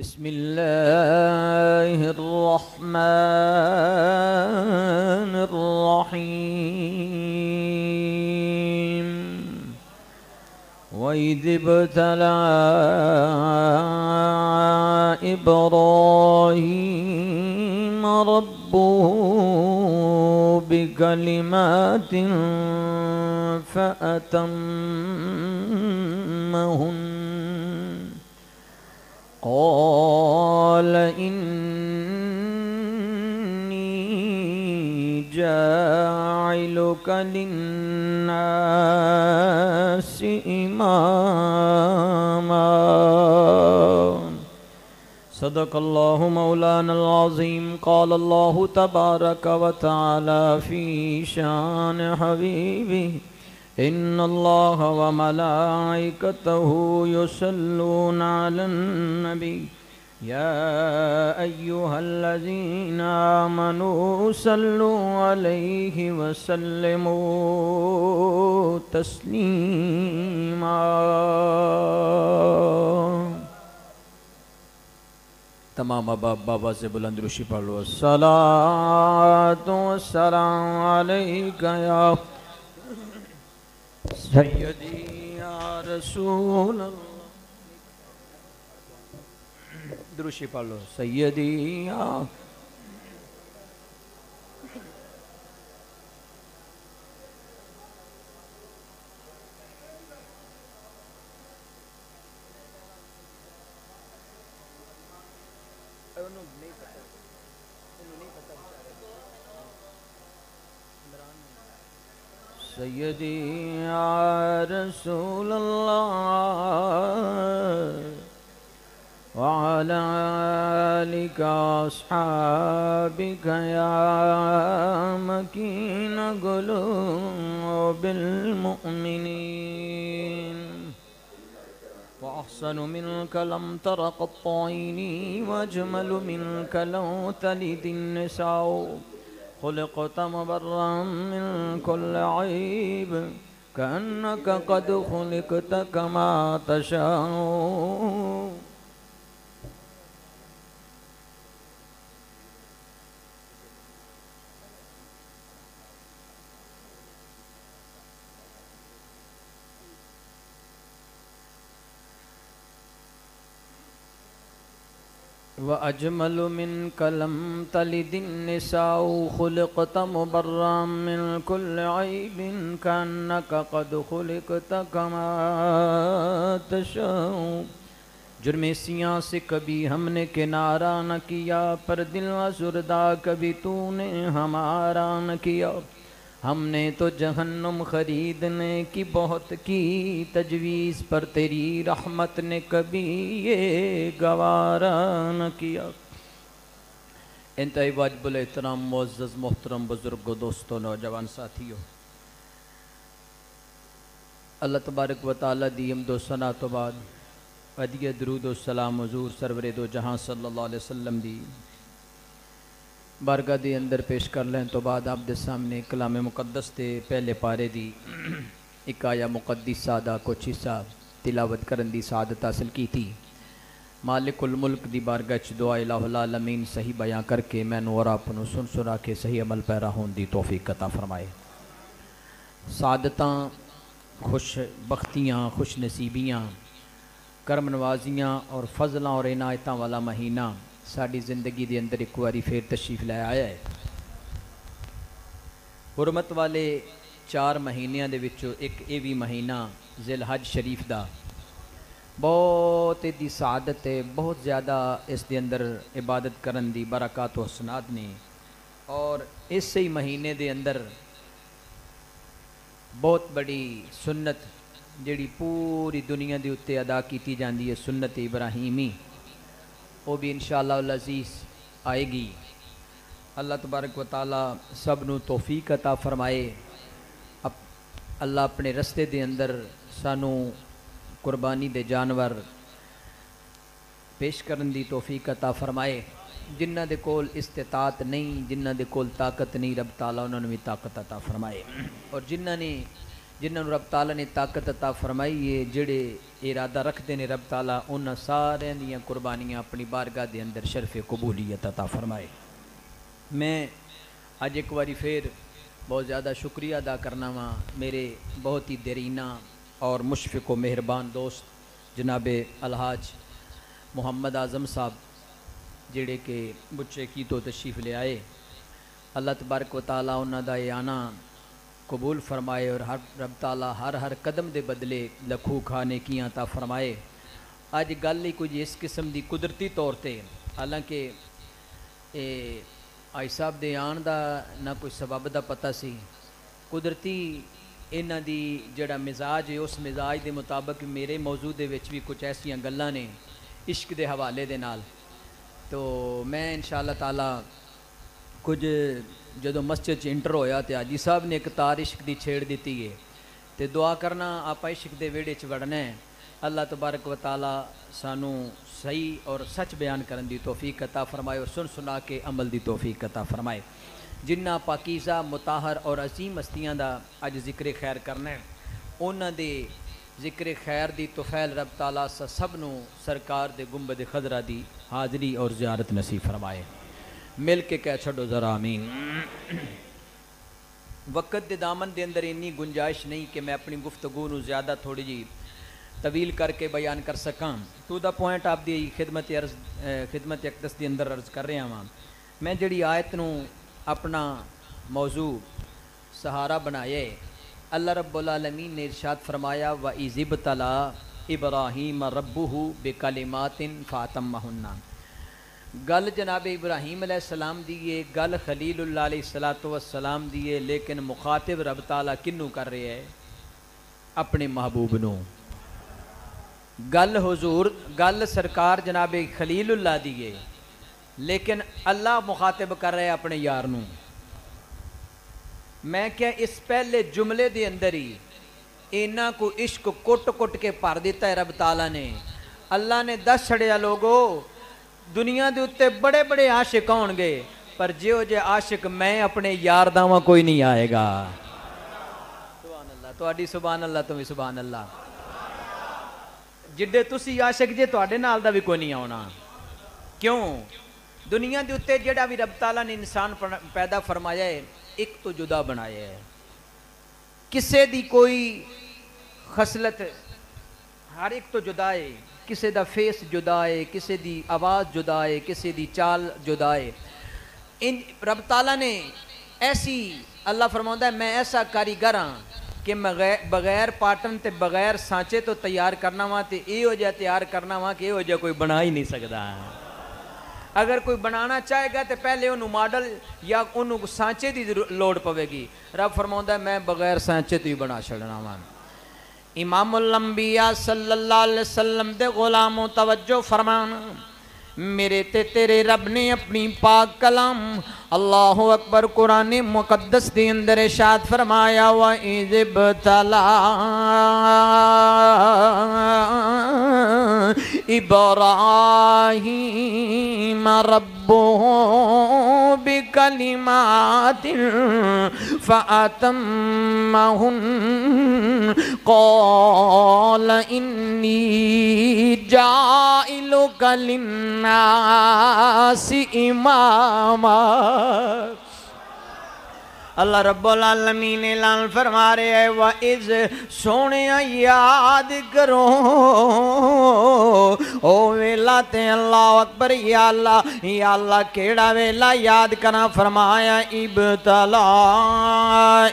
بسم الله الرحمن الرحيم وإذ ابتلى إبراهيم ربه بكلمات فأتمهن قال إني جاعلك للناس إماما صدق الله مولانا العظيم قال الله تبارك وتعالى في شان حبيبه إن الله وملائكته يصلون على النبي يا أيها الذين آمنوا صلوا عليه وسلموا تسليما تمام اباب بابا سے بلند روشی پڑھ لو الصلاة والسلام علیک یا سیدی یا رسول اللہ دروشی پڑھ لو سیدی یا سیدی یا رسول اللہ وعلى آلك أصحابك يا مكين قلوب المؤمنين وأحسن منك لم تر قط عيني وأجمل منك لو تلد النساء خلقت مبرا من كل عيب كأنك قد خلقت كما تشاء وأجمل منك لم تلد النساء خلقت مبرا من كل عيب كأنك قد خلقت كما تشاء جرم سیاں سے کبھی ہم نے کنارہ نہ کیا پر دل آزردہ کبھی تو نے ہمارا نہ کیا ہم نے تو جہنم خریدنے کی بہت کی تجویز پر تیری رحمت نے کبھی یہ گوارا نہ کیا انتہائی واجب الاحترام معزز محترم بزرگوں دوستوں نوجوان ساتھیوں اللہ تبارک و تعالیٰ دی حمد و ثنا تو بعد ودیع درود و سلام حضور سرور دو جہاں صلی اللہ علیہ وسلم دی بارگاہ دے اندر پیش کر لیں تو بعد آپ دے سامنے کلام مقدس دے پہلے پارے دی ایک آیا مقدس سادہ کو چیسا تلاوت کرن دی سعادت حاصل کی تھی مالک الملک دی بارگاہ چ دعا الہ العالمین صحیح بیان کر کے میں نو اور آپ نو سن سنا کے صحیح عمل پیرا ہون دی توفیق عطا فرمائے سعادتاں خوش بختیاں خوش نصیبیاں کرم نوازیاں اور فضلاں اور عنایتاں والا مہینہ ساڑی زندگی دے اندر ایک واری پھر تشریف لے آیا ہے حرمت والے 4 مہینیاں دے وچوں ایک اے وی مہینہ ذی الحج شریف دا بہت دی سعادت ہے بہت زیادہ اس دے اندر عبادت کرن دی برکات و حسنات نے اور اس سے ہی مہینے دے اندر بہت بڑی سنت جیڑی پوری دنیا دے اتے ادا کیتی جاندی ہے سنت ابراہیمی وہ بھی انشاءاللہ العزیز آئے گی اللہ تبارک و تعالی سب نو توفیق عطا فرمائے اللہ اپنے رستے دے اندر سانو قربانی دے جانور پیش کرن دی توفیق عطا فرمائے جنہ دے کول استطاعت نہیں جنہ دے کول طاقت نہیں رب تعالیٰ انہوں نے بھی طاقت عطا فرمائے اور جنہ نے جنہوں رب تعالیٰ نے طاقت عطا فرمائی ہے، جڑے ارادہ رکھتے ہیں رب تعالیٰ انہاں سارے دیاں قربانیاں اپنی بارگاہ دے اندر شرف قبولیت عطا فرمائے۔ میں اج ایک باری پھر بہت زیادہ شکریہ ادا کرنا وا میرے بہت ہی دیرینہ اور مشفق و مہربان دوست جناب الحاج محمد اعظم صاحب جڑے کہ بچے کی تو تشریف لے آئے۔ اللہ تبارک و تعالیٰ انہاں دا یہ آنا قبول فرمائے اور رب تعالیٰ ہر قدم دے بدلے لکھو کھانے کیاں عطا فرمائے۔ اج گل ہی کچھ اس قسم دی قدرتی طور تے، حالانکہ آئی صاحب دے آن دا نہ کوئی سبب دا پتہ سی، قدرتی انہاں دی جڑا مزاج ہے اس مزاج دے مطابق میرے موضوع دے وچ بھی کچھ ایسیاں گلاں نے عشق دے حوالے دے نال، تو میں انشاءاللہ تعالیٰ کچھ جدو مسجد چ انٹر ہویا تے حاجی صاحب نے ایک تار عشق دی چھیڑ دیتی ہے تے دعا کرنا آپ عشق دے ویڑے چ وڑنا ہے۔ اللہ تبارک و تعالیٰ سانو صحیح اور سچ بیان کرن دی توفیق عطا فرمائے اور سن سنا کے عمل دی توفیق عطا فرمائے۔ جنہ پاکیزہ مطہر اور عظیم ہستیاں دا اج ذکر خیر کرنا ہے، انہاں دے ذکر خیر دی توفیل رب تعالیٰ سب نو سرکار دے گنبد خضرہ دی حاضری اور زیارت نصیب فرمائے۔ مل کے کہہ چھڑو ذرا آمین۔ وقت دے دامن دے اندر اتنی گنجائش نہیں کہ میں اپنی گفتگو نو زیادہ تھوڑی جی طویل کر کے بیان کر سکاں۔ تو دا پوائنٹ آپ دی خدمت اقدس دی اندر عرض کر رہے ہیں۔ میں جڑی آیت نو اپنا موضوع سہارا بنائے، اللہ رب العالمین نے ارشاد فرمایا وَإِذِ ابْتَلَىٰ إِبْرَاهِيمَ رَبُّهُ بِكَلِمَاتٍ فَأَتَمَّهُنَّ۔ گل جناب ابراہیم علیہ السلام دیئے، گل خلیل اللہ علیہ السلام دیئے، لیکن مخاطب رب تعالیٰ کنوں کر رہے ہیں؟ اپنے محبوب نو۔ گل حضور گل سرکار جناب خلیل اللہ دیئے، لیکن اللہ مخاطب کر رہے اپنے یار نو۔ میں کیا اس پہلے جملے دے اندر ہی اینا کو عشق کٹ کٹ کے پار دیتا ہے رب تعالیٰ نے۔ اللہ نے دس چھڑیا لوگو دنیا دے اتے بڑے بڑے عاشق ہون گے، پر جیو جے عاشق میں اپنے یار داواں کوئی نہیں آئے گا۔ سبحان اللہ، تو آڈی سبحان اللہ، تمہیں سبحان اللہ۔ جڈے تسی عاشق جے تو آڈے نال دا بھی کوئی نہیں آنا۔ کیوں؟ دنیا دے اتے جڑا بھی رب تعالیٰ نے انسان پیدا فرمایا ہے ایک تو جدا بنایا ہے، کسے دی کوئی خصلت ہر ایک تو جدا ہے، کسے دا فیس جدا ہے، کسے دی آواز جدا ہے، کسے دی چال جدا ہے۔ رب تعالیٰ نے ایسی اللہ فرماتا ہے میں ایسا کاریگر ہاں کہ بغیر پاٹن تے بغیر سانچے تو تیار کرنا وا تے اے ہو جا تیار کرنا وا کہ اے ہو جا کوئی بنا ہی نہیں سکتا۔ اگر کوئی بنانا چاہے گا تو پہلے انہوں ماڈل یا انہوں سانچے دی لوڑ پوے گی۔ رب فرماتا ہے میں بغیر سانچے تو ہی بنا چھڑنا وا۔ امام الانبیاء صلی اللہ علیہ وسلم دے غلاموں توجہ فرمانا، میرے تے تیرے رب نے اپنی پاک کلام اللہ اکبر قرآن مقدس دی اندر ارشاد فرمایا وَإِذِ ابْتَلَىٰ إِبْرَاهِيمَ رَبُّهُ بِكَلِمَاتٍ فَأَتَمَّهُنَّ قَالَ إِنِّي جَاعِلُكَ لِلنَّاسِ إِمَامًا۔ اللہ رب العالمین اعلان فرما رہے ہیں وَإِذْ سونیا یاد کرو او ویلا تے اللہ اکبر یا اللہ کیڑا ویلا یاد کرنا فرمایا ابتلا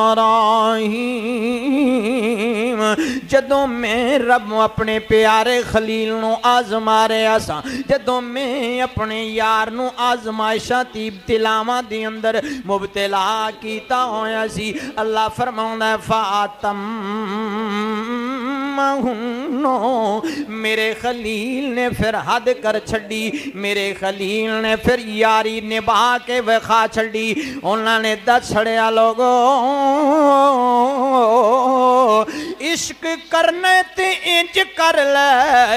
ابراہیم جدوں میں رب اپنے پیارے خلیل نو آزما رہا سا، جدوں میں اپنے یار نو آزمائشاں تی ابتلاواں دی اندر مبتلا کیتا ہویا سی، اللہ فرماؤں ہے فَاتَمَّهُنَّ، میرے خلیل نے پھر حد کر چھڑی، میرے خلیل نے پھر یاری نبھا کے وخا چھڑی۔ انہوں نے دس چھڑیا لوگوں عشق کرنے تے انج کر لے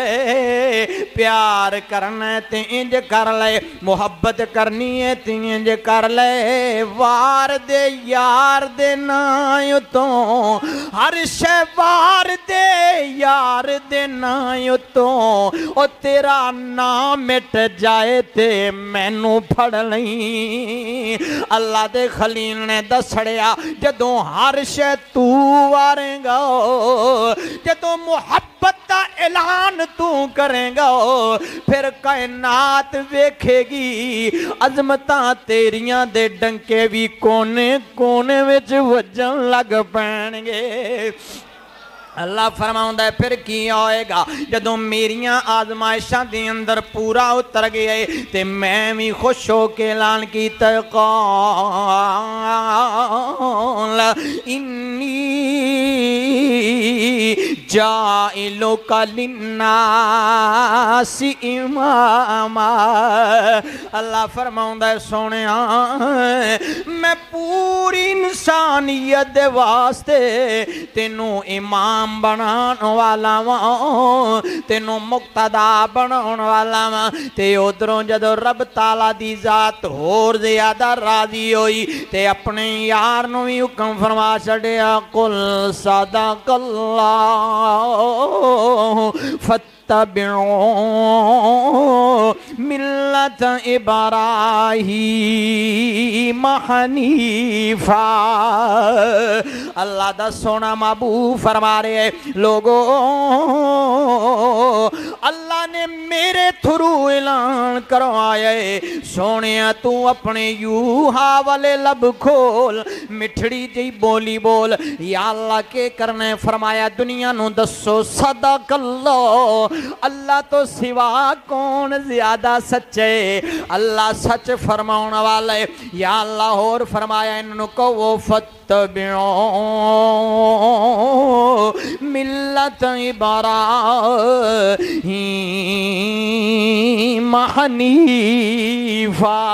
پیار کرنے تے انج کر لے محبت کرنی ہے تے انج کر لے وار دے یار دے نائیو تو ہر شے وار دے یار دے نائیو تو او تیرا نام مٹ جائے تے مینوں پھڑ لئی اللہ دے خلیل نے دسڑیا جدوں ہر شے تو وارے گا جدوں محبت دا اعلان تو کرے گا پھر کائنات ویکھے گی عظمتاں تیریاں دے ڈنکے بھی کونے کونے وچ وجن لگ پین گے اللہ فرماؤں ہے پھر کی ہوئے گا جدوں میریاں آزمائشاں دی اندر پورا اتر گئے تے میں بھی خوش ہو کے اعلان کیتا قال انی جائلک للناس اماما اللہ فرماؤں ہے سونیا میں پوری انسانیت دے واسطے تینوں امام بنان والا وہاں تینوں مقتدا بنان والا وہاں تے ادھروں جدو رب تعالیٰ دی ذات اور زیادہ راضی ہوئی تے اپنے یار نو بھی حکم فرما چھڑیا قل صدق اللہ فتبعوا ملت ابراہیم حنیفا اللہ دا سونا محبوب فرما رہے ہیں لوگوں اللہ نے میرے تھرو اعلان کروایا ہے سونیا تو اپنے یوہا والے لب کھول مٹھڑی جی بولی بول یا اللہ کے کرنے فرمایا دنیا نو دسو صدق اللہ تو سوا کون زیادہ سچے اللہ سچ فرماؤن والے یا اللہ اور فرمایا انہوں کو وہ فتبعوا ملت ابراہیم حنیفا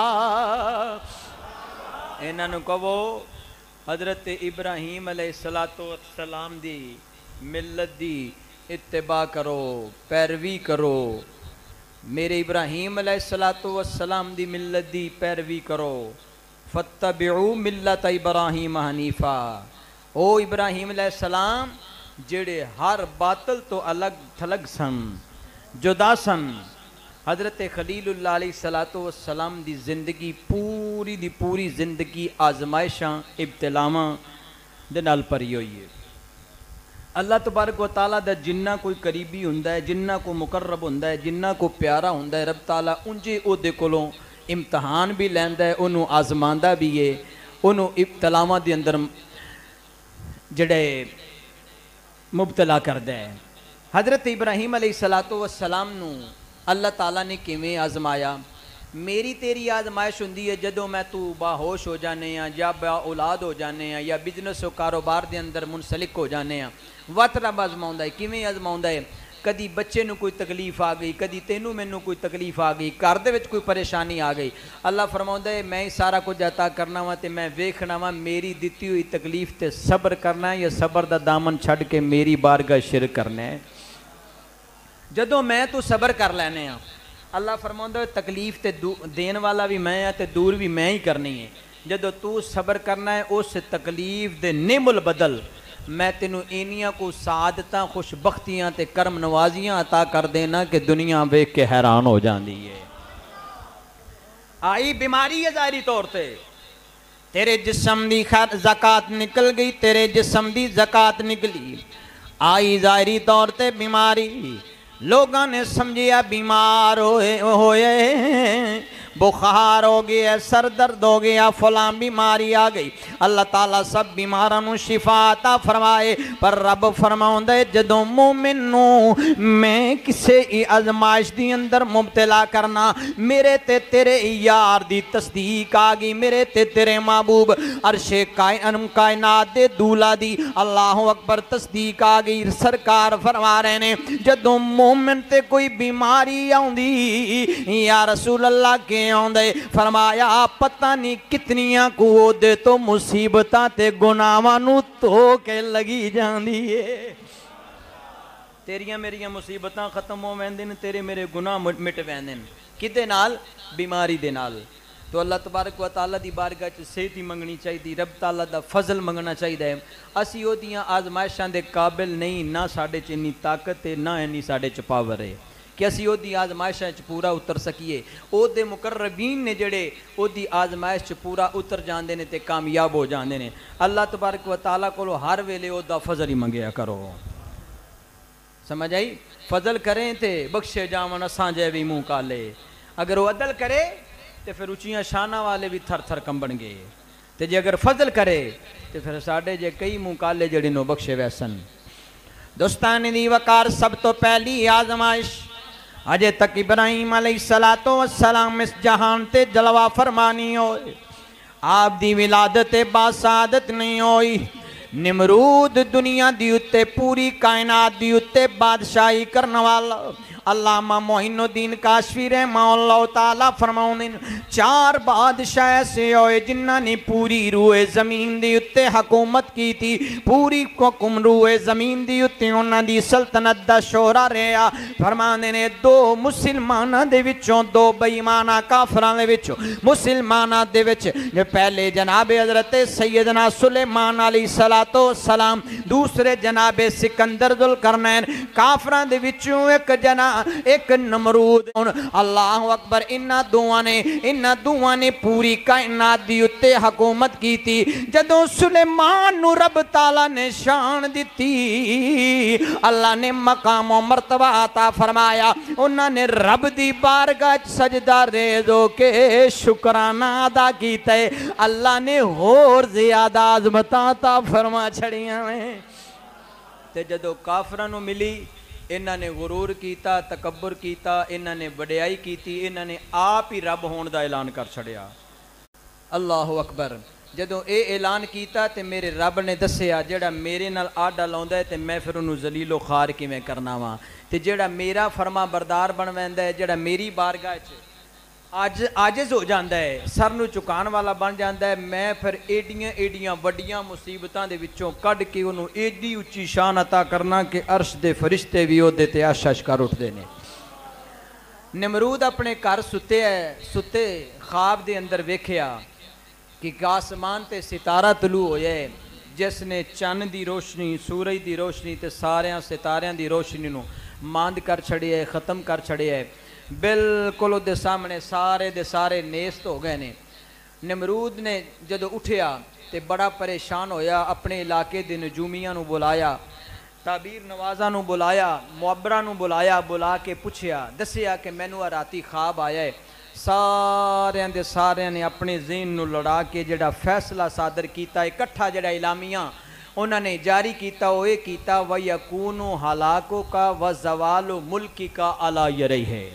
انہوں کو وہ حضرت ابراہیم علیہ السلام دی ملت دی اتباع کرو پیروی کرو میرے ابراہیم علیہ السلام دی ملت دی پیروی کرو فتبعو ملت ابراہیم حنیفا او ابراہیم علیہ السلام جڑے ہر باطل تو الگ تھلگ سن جدا سن حضرت خلیل اللہ علیہ السلام دی زندگی پوری دی پوری زندگی آزمائشاں ابتلاواں دے نال پری ہوئی ہے اللہ تبارک و تعالیٰ دا جنہ کوئی قریبی ہوندہ ہے جنہ کو مقرب ہوندہ ہے جنہ کو پیارا ہوندہ ہے رب تعالیٰ انجے او دے کولوں امتحان بھی لیندہ ہے انہوں آزماندہ بھی ہے انہوں ابتلاواں دے اندر جڑے مبتلا کردہ ہے حضرت ابراہیم علیہ السلام نو اللہ تعالیٰ نے کیویں آزمایا میری تیری آزمائش ہوندی ہے جدوں میں تو باہوش ہو جانے ہیں یا با اولاد ہو جانے ہیں یا بزنس و کاروبار دے اندر منسلک ہو جانے ہیں وقت رب آزماؤں ہے کیویں آزماؤں ہے کدی بچے نو کوئی تکلیف آ گئی کدی تینوں مینوں کوئی تکلیف آ گئی گھر دے وچ کوئی پریشانی آ گئی اللہ فرماؤں ہے میں سارا کچھ عطا کرنا وا تے میں ویکھنا وا میری دتی ہوئی تکلیف تے صبر کرنا ہے یا صبر دا دامن چھڈ کے میری بارگاہ شرک کرنا ہے جدوں میں تو صبر کر لینے ہاں اللہ فرماؤں ہے تکلیف تے دین والا بھی میں تے دور بھی میں ہی کرنی ہے جدوں تو صبر کرنا ہے اس تکلیف دے نعم البدل میں تینوں اینیاں کو سعادتاں خوشبختیاں تے کرم نوازیاں عطا کر دینا کہ دنیا بیک کے حیران ہو جاندی ہے آئی بیماری ہے ظاہری طور تے تیرے جسم دی زکاة نکل گئی تیرے جسم دی زکاة نکلی آئی ظاہری طور تے بیماری لوگاں نے سمجھیا بیمار ہوئے بخار ہو گیا سر درد ہو گیا فلاں بیماری آ گئی اللہ تعالیٰ سب بیماروں شفا عطا فرمائے پر رب فرماؤں دے جدوں مومن نو میں کسے آزمائش دی اندر مبتلا کرنا میرے تے تیرے یار دی تصدیق آ گئی میرے تے تیرے محبوب عرش کائنات دے دولا دی اللہ اکبر تصدیق آ گئی سرکار فرما رہے نے جدوں مومن تے کوئی بیماری آؤندی یا رسول اللہ کے آندے فرمایا پتہ نہیں کتنیاں کو دے تو مصیبتاں تے گناہاں نو تو کے لگی جاندی ہے تیریاں میریاں مصیبتاں ختم ہو ویندے نے، تیرے میرے گناہ مٹ ویندے نے، کدے نال؟ بیماری دے نال۔ تو اللہ تبارک و تعالیٰ دی بارگاہ چ صحت ہی منگنی چاہیے، رب تعالیٰ دا فضل منگنا چاہیے۔ اسی او دیاں آزمائشاں دے قابل نہیں، نہ ساڈے چ انی طاقت ہے، نہ اینی ساڈے چ پاور ہے کہ اسی او دی آزمائشاں چ پورا اتر سکیے۔ او دے مقربین نے جڑے او دی آزمائش چ پورا اتر جاندے نے تے کامیاب ہو جاندے نے۔ اللہ تبارک و تعالیٰ کولو ہر ویلے او دا فضل ہی منگیا کرو، سمجھ آئی؟ فضل کریں تے بخشے جاون اساں جے بھی منہ کالے، اگر وہ عدل کرے تے پھر اچیاں شانہ والے بھی تھر تھر کمبن گے، تے جے اگر فضل کرے تے پھر ساڈے جے کئی منہ کالے جڑے نو بخشے ویسن۔ دوستانی دی وقار سب تو پہلی آزمائش اجے تک ابراہیم علیہ السلام اس جہان تے جلوہ فرمانی ہوئے، آپ دی ولادت باسعادت نہیں ہوئی۔ نمرود دنیا دی اتے پوری کائنات دی اتے بادشاہی کرنے والا علامہ معین الدین کاشفی رحمہ اللہ تعالیٰ فرماؤں، چار بادشاہ ایسے ہوئے جنہاں نے پوری روح زمین دی اتے حکومت کی تھی، پوری حکم روح زمین دی اتے انہاں دی سلطنت دا شورا رہا۔ فرمانے نے دو مسلمانہ دے وچوں، دو بیمانہ کافران دے وچوں، مسلمانہ دے وچ پہلے جناب حضرت سیدنا سلیمان علیہ السلام، دوسرے جناب سکندر ذوالقرنین، کافران دے وچوں ایک نمرود۔ اللہ اکبر، انہاں دوواں نے پوری کائنات دی اتے حکومت کی تھی۔ جدوں سلیمان نو رب تعالیٰ نے شان دیتی، اللہ نے مقام و مرتبہ عطا فرمایا، انہاں نے رب دی بارگاہ سجدہ ریز ہو کے شکرانہ ادا کیتا ہے، اللہ نے اور زیادہ عظمتاں عطا فرما چھڑیاں ہیں۔ تے جدوں کافرانوں ملی، انہاں نے غرور کیتا، تکبر کیتا، انہاں نے بڑیائی کیتی، انہاں نے آپ ہی رب ہون دا اعلان کر چھڑیا۔ اللہ اکبر، جدوں اے اعلان کیتا تے میرے رب نے دسیا جڑا میرے نال آڈا لاؤندا ہے تے میں پھر انہوں ذلیل و خوار کیویں کرنا وا، تے جڑا میرا فرما بردار بن ویندا ہے، جڑا میری بارگاہ چ عاجز ہو جاندا ہے، سر نو چکان والا بن جاندا ہے، میں پھر ایڈیاں وڈیاں مصیبتاں دے وچوں کڈ کے انہوں ایڈی اچھی شان عطا کرنا کہ عرش دے فرشتے بھی او دے تے عش کر اٹھدے نے۔ نمرود اپنے گھر ستے خواب دے اندر ویکھیا کہ آسمان تے ستارہ طلوع ہویا ہے، جس نے چند دی روشنی، سورج دی روشنی تے ساریاں ستاریاں دی روشنی نو ماند کر چھڑیا ہے، ختم کر چھڑیا ہے، بالکل دے سامنے سارے دے سارے نیست ہو گئے نے۔ نمرود نے جدو اٹھیا تے بڑا پریشان ہویا، اپنے علاقے دے نجومیاں نو بلایا، تعبیر نوازاں نو بلایا، معبرہ نو بلایا، بلا کے پوچھیا، دسیا کہ میں نو راتی خواب آیا ہے۔ سارے نے اپنے ذہن نو لڑا کے جڑا فیصلہ صادر کیتا ہے، اکٹھا جڑا اعلامیہ انہوں نے جاری کیتا، وہ یہ کیتا وَيَكُونُ هَلَاكُكَ وَزَوَالُ مُلْكِكَ عَلَى يَدَيْهِ۔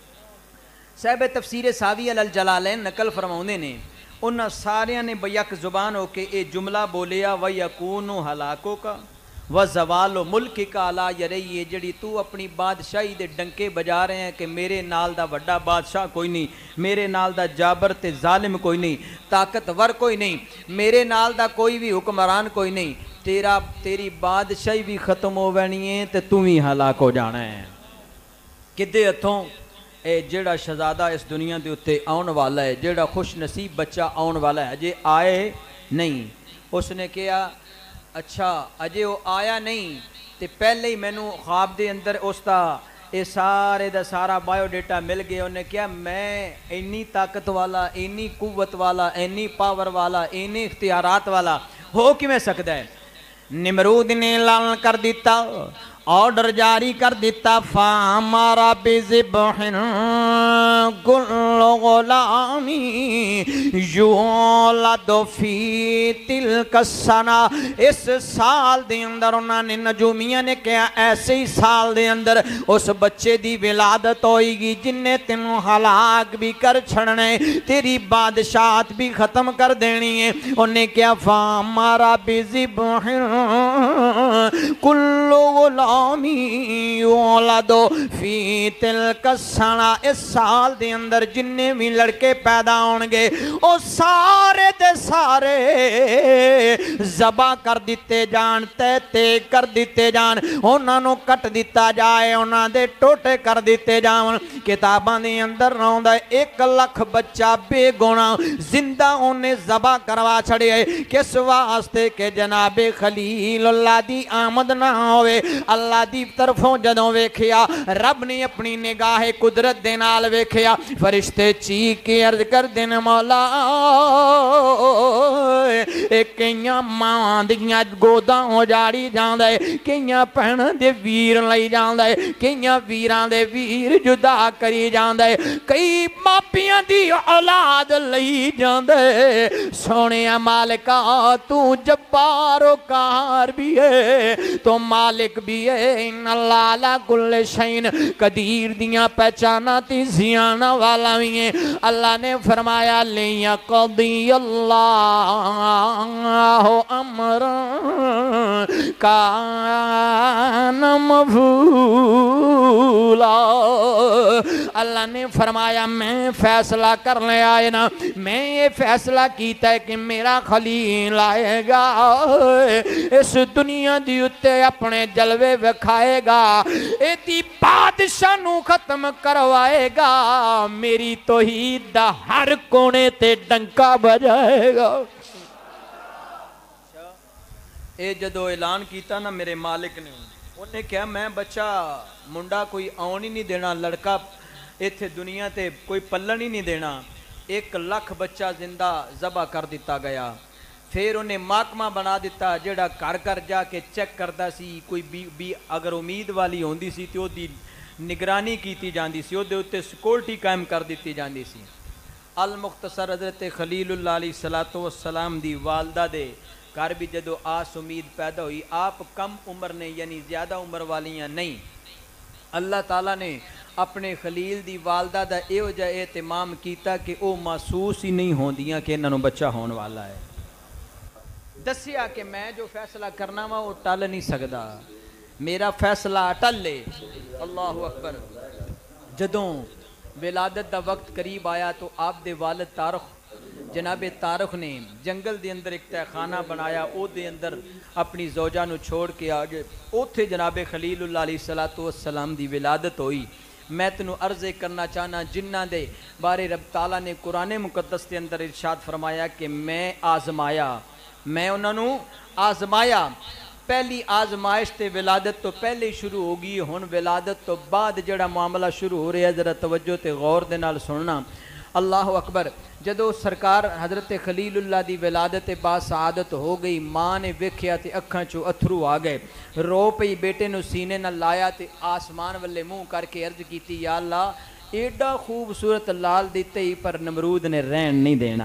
صاحب تفسیر ساوی علی الجلالین نقل فرماؤندے نے، انہاں ساریاں نے بیک زبان ہو کے اے جملہ بولیا وَيَكُونُ هَلَاكُكَ وَزَوَالُ مُلْكِكَ عَلَى يَدَيْهِ، جڑی تو اپنی بادشاہی دے ڈنکے بجا رہے ہیں کہ میرے نال دا وڈا بادشاہ کوئی نہیں، میرے نال دا جابر تے ظالم کوئی نہیں، طاقتور کوئی نہیں، میرے نال دا کوئی بھی حکمران کوئی نہیں، تیری بادشاہی بھی ختم ہو وینی ہے تے تو بھی ہلاک ہو جانا ہے۔ کدے ہتھوں اے جیڑا شہزادہ اس دنیا دے اتے آن والا ہے، جیڑا خوش نصیب بچہ آن والا ہے، اجے آئے نہیں۔ اس نے کہا اچھا اجے وہ آیا نہیں تے پہلے ہی میں نو خواب دے اندر اس دا اے سارے دا سارا بایو ڈیٹا مل گیا۔ انہیں کہا میں اینی طاقت والا، اینی قوت والا، اینی پاور والا، اینی اختیارات والا ہو کی میں سکتا ہے۔ نمرود نے اعلان کر دیتا، آرڈر جاری کر دیتا، فَامَرَ بِذِبْحٍ كُلُّ غُلَامٍ يُولَدُ فِي تِلْكَ السَّنَةِ۔ اس سال دے اندر انہوں نے نجومیہ نے کہا ایسے ہی سال دے اندر اس بچے دی ولادت ہوئی گی جن نے تینوں ہلاک بھی کر چھڑنے، تیری بادشاہت بھی ختم کر دینی ہے۔ انہیں کہا فَامَرَ بِذِبْحٍ كُلُّ غُلَامٍ قومی یولدو فی تلک السنہ، اس سال دے اندر جننے بھی لڑکے پیدا ہونگے او سارے دے سارے ذبح کر دیتے جان، تے کر دیتے جان، انہاں نو کٹ دیتا جائے، انہاں دے ٹوٹے کر دیتے جان۔ کتاباں دے اندر رہندا 1,00,000 بچہ بے گناہ زندہ انہیں ذبح کروا چھڑے، کس واسطے کہ جناب خلیل اللہ دی آمد نہ ہوئے۔ اللہ دی طرفوں جدوں ویکھیا، رب نے اپنی نگاہ قدرت دے نال ویکھیا، فرشتے چیخ کے عرض کر دین مولا کئیاں ماں دیاں گوداں اجاڑی جاندے، کئیاں بہن دے ویر لئی جاندے، کئیاں ویراں دے ویر جدا کری جاندے، کئی ماپیاں دی اولاد لئی جاندے۔ سونے مالکا تو جبار و قہار بھی ہے، تو مالک بھی ہے، ان اللہ علی کل شئین قدیر دیاں پہچانا تی زیانہ والا بھی ہے۔ اللہ نے فرمایا لیقضی اللہ امرا کان مفعولا، اللہ نے فرمایا میں فیصلہ کرنے آئے نا، میں یہ فیصلہ کیتا ہے کہ میرا خلیل آئے گا، اس دنیا دی اتے اپنے جلوے وکھائے گا، ایتی بادشاہ نو ختم کروائے گا، میری توحید دا ہر کونے تے ڈنکا بجائے گا۔ اے جدو اعلان کیتا نا میرے مالک نے، انہیں کہا میں بچہ منڈا کوئی آن ہی نہیں دینا، لڑکا ایتھے دنیا تے کوئی پلن ہی نہیں دینا۔ 1,00,000 بچہ زندہ ذبح کر دیتا گیا، پھر انہیں محکمہ بنا دیتا جڑا کر کر جا کے چیک کرتا سی، کوئی بھی اگر امید والی ہوندی سی تو دی نگرانی کیتی جاندی سی، دے اتے سیکورٹی قائم کر دیتی جاندی سی۔ المختصر حضرت خلیل اللہ علیہ السلام دی والدہ دے گھر بھی جدو آس امید پیدا ہوئی، آپ کم عمر نے یعنی زیادہ عمر والیاں نہیں، اللہ تعالیٰ نے اپنے خلیل دی والدہ دا اے وجہ اہتمام کیتا کہ او محسوس ہی نہیں ہوندیاں کہ انہوں بچہ ہون والا ہے۔ دسیا کہ میں جو فیصلہ کرنا وا وہ ٹل نہیں سکدا، میرا فیصلہ اٹل لے۔ اللہ اکبر۔ جدوں ولادت دا وقت قریب آیا تو آپ دے والد طارق جناب طارق نے جنگل دے اندر ایک تہ خانہ بنایا، او دے اندر اپنی زوجہ نو چھوڑ کے آگے اوتھے جناب خلیل اللہ علیہ السلام دی ولادت ہوئی۔ میں تنو عرض کرنا چاہنا جنہ دے بارے رب تعالیٰ نے قرآن مقدس کے اندر ارشاد فرمایا کہ میں آزمایا، میں انہوں نے آزمایا۔ پہلی آزمائش تے ولادت تو پہلے شروع ہوگی، ہن ولادت تو بعد جڑا معاملہ شروع ہو رہا ہے، ذرا توجہ تے غور دے نال سننا۔ اللہ اکبر۔ جدو سرکار حضرت خلیل اللہ دی ولادت با سعادت ہو گئی، ماں نے ویکھیا تے اکھاں چو اتھرو آ گئے، رو پئی، بیٹے نو سینے نہ لایا تے آسمان والے منہ کر کے عرض کیتی یا اللہ ایڈا خوبصورت لال دیتے ہی پر نمرود نے رہن نہیں دینا۔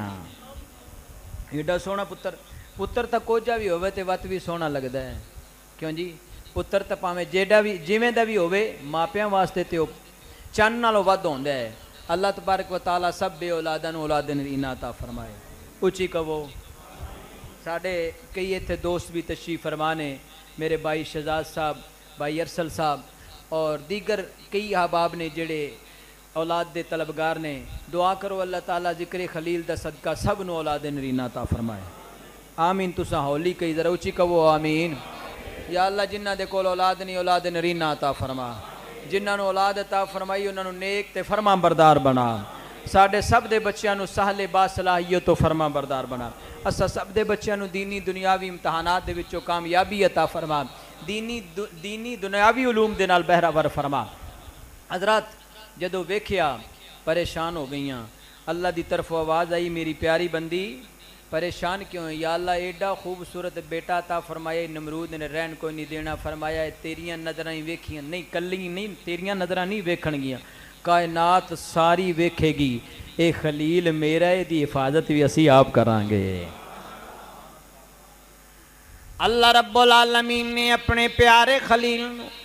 ایڈا سونا پتر تا کوجا بھی ہوئے تے وقت بھی سونا لگدا ہے، کیوں جی؟ پتر تا پاویں جیڈا بھی جویں دا بھی ہوئے ماپیاں واسطے تے چن نالوں ود ہوندا ہے۔ اللہ تبارک و تعالیٰ سب بے اولادن عطا فرمائے۔ اچھی کہو ساڑھے کئی ایتھے دوست بھی تشریف فرمانے، میرے بھائی شہزاد صاحب، بھائی ارسل صاحب اور دیگر کئی احباب نے جڑے اولاد دے طلبگار نے، دعا کرو اللہ تعالیٰ ذکر خلیل دا صدقہ سب نو اولاد نرینہ عطا فرمائے۔ آمین۔ تساں ہولی کئی ذرا اچھی کہو آمین۔ یا اللہ جنہ دے کول اولاد نہیں اولاد نرینہ عطا فرما، جنہاں نو اولاد عطا فرمائی انہاں نو نیک تے فرما بردار بنا، ساڈے سب دے بچیاں نو سہل با صلاحیت تو فرما بردار بنا، اسا سب دے بچیاں نو دینی دنیاوی امتحانات دے وچوں کامیابی عطا فرما، دینی دنیاوی علوم دے نال بہراور فرما۔ حضرات جدو ویکھیا پریشان ہو گئیاں، اللہ دی طرف آواز آئی میری پیاری بندی پریشان کیوں ہے؟ یا اللہ ایڈا خوبصورت بیٹا عطا فرمایا، نمرود نے رہن کوئی نہیں دینا، فرمایا تیریاں نظراں ہی ویکھیاں نہیں، کلی نہیں تیریاں نظراں نہیں ویکھن گیاں، کائنات ساری ویکھے گی، اے خلیل میرا ہے دی حفاظت بھی اسی آپ کران گے۔ اللہ رب العالمین نے اپنے پیارے خلیل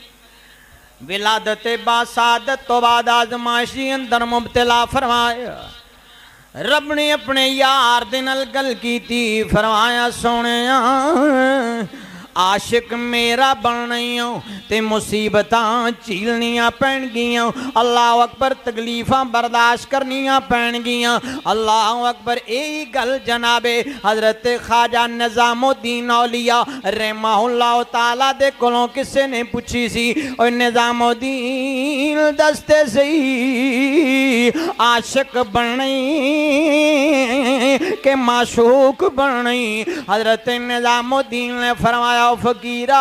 ولادت با سعادت تو بعد آزمائشی اندر مبتلا فرمایا۔ رب نے اپنے یار دے نال گل کی تھی، فرمایا سونیا आशिक मेरा बननिया ते मुसीबतां झीलनियां पैणगियां। अल्लाह अकबर तकलीफां बर्दाश्त करनियां पैणगियां। अल्लाह अकबर यही गल जनाबे हजरत ख्वाजा निज़ामुद्दीन औलिया रहमहुल्लाह ताला दे कोलों किसे ने पूछी सी, और निज़ामुद्दीन दसते सही आशिक बननी के माशूक बननी। हजरत निज़ामुद्दीन ने फरमाया फकीरा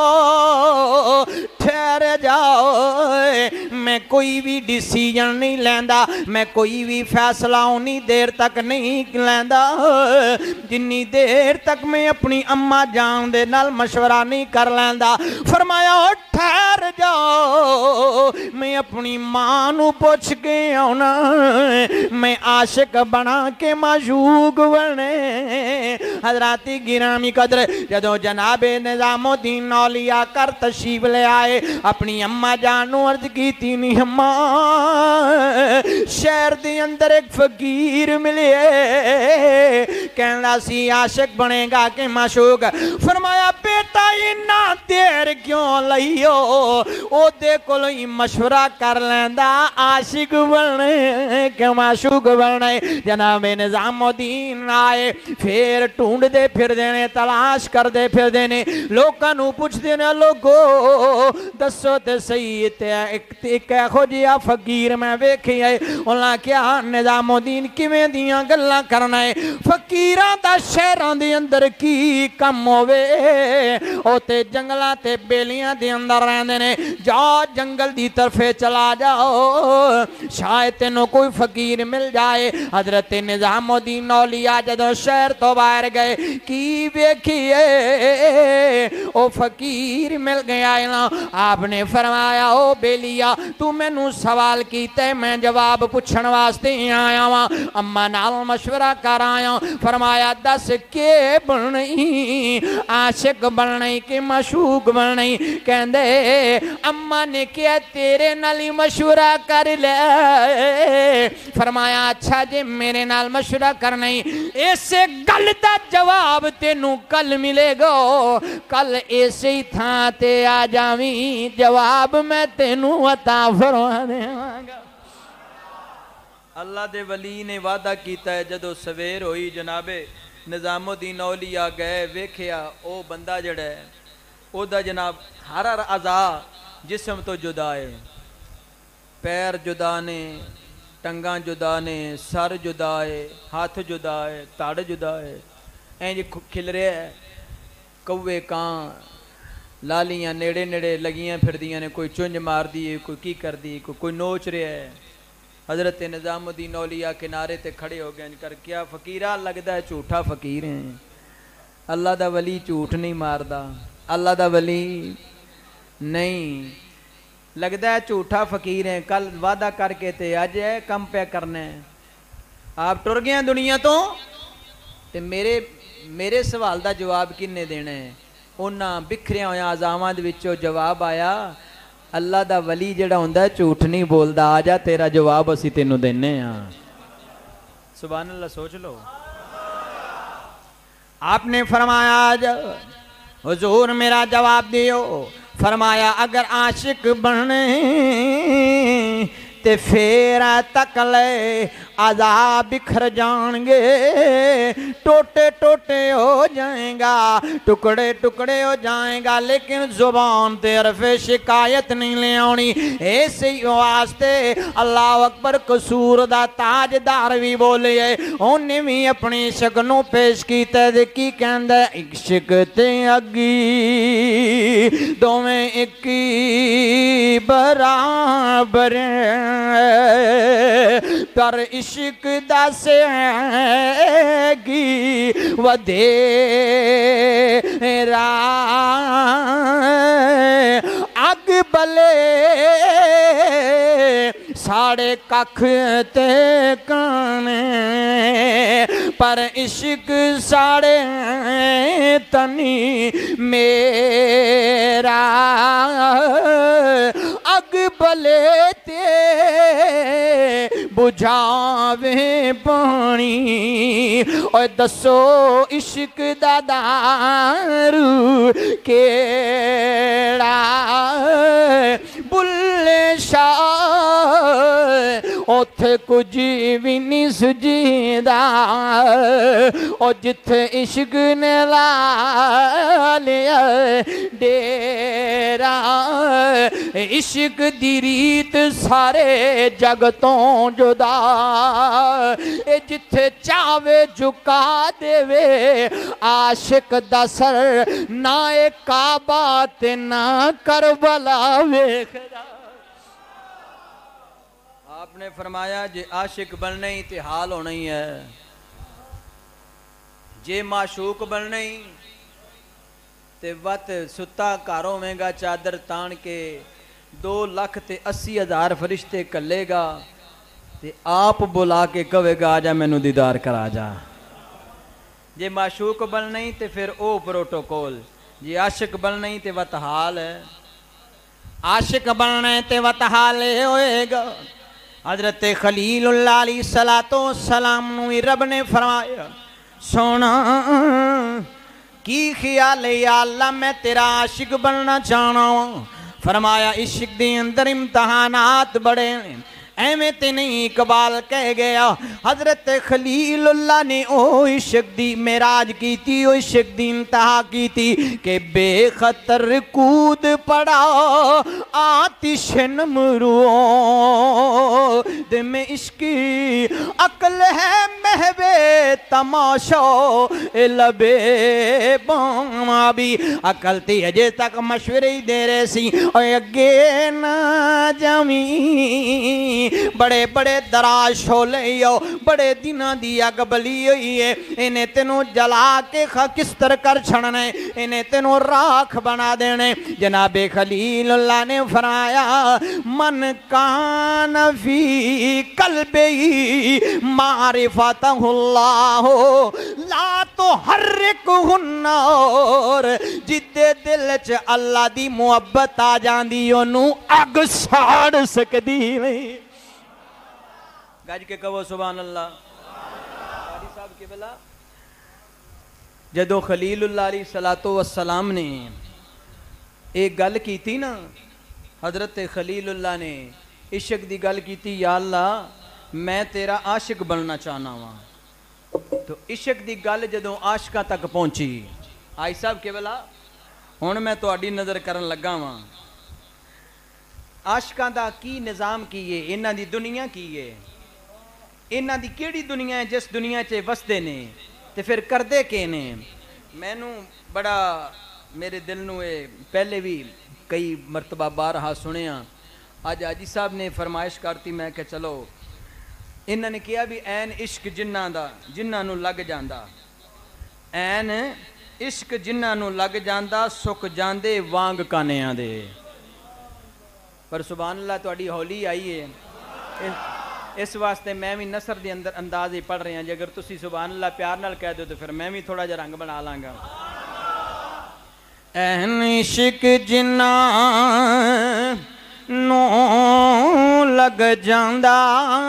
ठहर जाओ, मैं कोई भी डिसीजन नहीं लेंदा, मैं कोई भी फैसला उन्नी देर तक नहीं लेंदा जिन्नी देर तक मैं अपनी अम्मा जान दे नाल मशवरा नहीं कर लेंदा। फरमाया ठहर जाओ, मैं अपनी मां नू पुछ के आना, मैं आशिक बना के माशूक बने। हजराती गिरामी कदर जदों जनाबे निज़ामुद्दीन औलिया कर तशरीफ ले आए, अपनी अम्मा जान नू अर्ज कीती नी अम्मा शहर दे अंदर एक फकीर मिले, कहना सी आशिक बनेगा कि माशूक। फरमाया बेटा इन्ना देर क्यों लईओ, ओदे कोलों ही मशवरा कर लेंदा आशिक बने कि माशूक बने। जनाबे निज़ामुद्दीन आए, फिर ढूंढते फिरदे ने, तलाश करते फिरदे ने, लोकां नू पुछदे ने लोगो दसो ते सही ते एक इहो जिहा फकीर मैं वेखिया। उन्हां क्या निज़ामुद्दीन किवें दियां गल्लां करना है, फकीरां दा शहरां दे अंदर की कम होवे, ओ ते जंगलां ते बेलियां दे अंदर रहंदे ने। जाओ जंगल दी तरफे चला जाओ, शायद तेनों कोई फकीर मिल जाए। हजरत निज़ामुद्दीन औलिया जदों शहर तो बाहर गए, की वेखिए ओ फकीर मिल गया ना। आपने फरमाया ओ बेलिया तू मैनू सवाल कीते, मैं जवाब पूछण वास्ते आया वा, अम्मा नाल मशवरा कर आया। फरमाया दस के बननी, आशिक बननी कि मशूक बननी। कहंदे अम्मा ने कहा तेरे नाल ही मशवरा कर ले। फरमाया अच्छा जे मेरे नाल मशवरा करना ही, इसे गल दा जवाब तेनू कल मिलेगा, कल इसे ही थां ते आ जावी, जवाब मैं तेनू अता फरमा देवांगा। अल्लाह दे वली ने वादा कीता है, जदों सवेर होई जनाबे निज़ामुद्दीन औलिया गए, वेखिया ओ बंदा जड़ा है ओदा जनाब हर अज़ा जिस्म तो जुदा है, पैर जुदा ने, टंगां जुदा ने, सर जुदा है, हाथ जुदा है, धड़ जुदा है, इंज खिल रहा है। कौवे कां लालियां नेड़े नेड़े लगियां फिरदियां ने, कोई चुंझ मार दी है, कोई की कर दी, कोई नोच रहा है। हजरत निज़ामुद्दीन औलिया किनारे ते खड़े हो गए कर, क्या फकीरा लगता है झूठा फकीर है, अल्लाह दा वली झूठ नहीं मारदा, अल्लाह दा वली नहीं, लगता है झूठा फकीर है, कल वादा करके ते अज है कम पे करना है। आप टुर गए दुनिया तो ते मेरे सवाल का जवाब किन्ने देना है। उन्हां बिखरिया होया अज़ावां दे विचों जवाब आया, अल्लाह दा वली जिहड़ा हुंदा है झूठ नहीं बोलदा, आ जा तेरा जवाब असीं तैनूं देने आ। सुभान अल्लाह, सोच लो। आपने फरमाया आज हुजूर मेरा जवाब दियो। फरमाया अगर आशिक बनने ते फिर तकले आज़ा बिखर जाएंगे, टोटे टोटे हो जाएगा, टुकड़े टुकड़े हो जाएगा, लेकिन जुबान ते अरफे शिकायत नहीं ले आनी। इसी वास्ते अल्लाह अकबर कसूर दा ताजदार भी बोले, उन्हें भी अपनी इश्क नूं पेश कीता ते की कहंदा, इश्क ते अगी दोवें एक ही बराबर पर इश्क दसेगी वधेरा अग बले साढ़े कख ते काने पर इश्क साढ़े तनी मेरा अग बले ते बुझावे पानी। और दसो इश्क दा दारू کیڑا بلے شاہ اوتھے کچھ بھی نہیں سجیدہ او جتھے عشق نے لا لیا ڈیرا عشق دی ریت سارے جگ تو جدا اے جتھے چاہوے جھکا دے وے عاشق دا سر نہ اے کعبہ تے نہ کربلا ویکھدا آپ نے فرمایا جے عاشق بننا ہی تے حال ہونا ہی ہے جے معشوق بننا ہی تے وقت ستا کاروں میں گا چادر تان کے 2,80,000 فرشتے کلے گا تے آپ بلا کے کہے گا آجا میں نو دیدار کرا جا جے معشوق بننا ہی تے پھر او پروٹوکول جے عاشق بننا ہی تے وقت حال ہے عاشق بننا ہی تے وقت حال ہوئے گا حضرت خلیل اللہ علیہ السلام نوی رب نے فرمایا سونا کی خیال ہے یا اللہ میں تیرا عاشق بننا چاہنا ہوں فرمایا عشق دی اندر امتحانات بڑے ایمیں تے نہیں اقبال کہہ گیا حضرت خلیل اللہ نے او عشق دی معراج کی تھی او عشق دی انتہا کی تھی کہ بے خطر کود پڑا آتش نمرو دے میں عشقی عقل ہے محوے تماشا لبے باما بھی عقل تھی اجے تک مشورے ہی دے رہے سی اور اگے نہ جمیں بڑے بڑے دراز شولے ہو بڑے دنہ دی اگ بلی ہوئی ہے انہیں تینوں جلا کے خاکستر کر چھڑنے انہیں تینوں راکھ بنا دینے جناب خلیل اللہ نے فرمایا من کان فی قلبی معرفتہ اللہ لا تحرکہ النار جدے دل چ اللہ دی محبت آ جاندی انہوں اگ ساڑ سکدی نہیں گاج کے کہو سبحان اللہ قاری صاحب کے بلا جدو خلیل اللہ علیہ السلام نے ایک گل کی تھی نا حضرت خلیل اللہ نے عشق دی گل کی تھی یا اللہ میں تیرا عاشق بننا چاہنا ہوں تو عشق دی گل جدو عاشقہ تک پہنچی آئی صاحب کے بلا ہون میں تو اڈی نظر کرن لگا ہوں عاشقہ دا کی نظام کیے انہاں دی دنیا کیے انہاں دی کیڑی دنیا ہے جس دنیا چے وسدے نے تے پھر کردے کے نے میں نو بڑا میرے دل نو پہلے بھی کئی مرتبہ بارہا سنیا آج آجی صاحب نے فرمائش کرتی میں کہ چلو انہاں نے کیا بھی این عشق جنہ نو لگ جاندہ این عشق جنہ نو لگ جاندہ سک جاندے وانگ کانے آندے پر سبحان اللہ تو اڈی ہولی آئی ہے اس واسطے میں بھی نصر دے اندر انداز ہی پڑھ رہے ہیں اگر تسی سبحان اللہ پیار نال کہہ دو تو پھر میں بھی تھوڑا جا رنگ بنا لانگا این عشق جنہ نو لگ جاندہ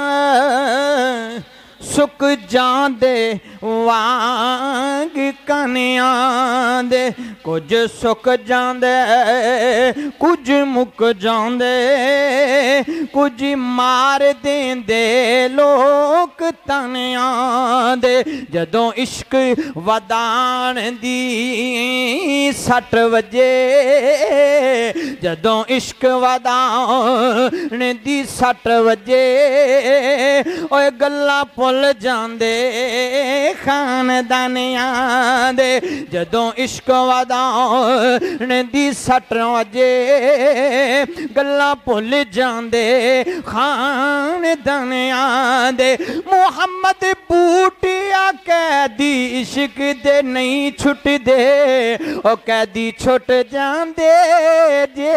سک جاندے وانگ کنیاں دے کچھ سک جاندے کچھ مک جاندے کچھ مار دیندے لوک تنیاں دے جدوں عشق ودان دی 60 وجے جدوں عشق ودان دی 60 وجے اوے گلاں پل جاندے خاندانیاں دے جدوں عشق ودان دی 60 وجے گلاں پل جاندے خاندانیاں دے محمد بوٹیا قیدی عشق دے نہیں چھٹ دے او قیدی چھٹ جاندے جے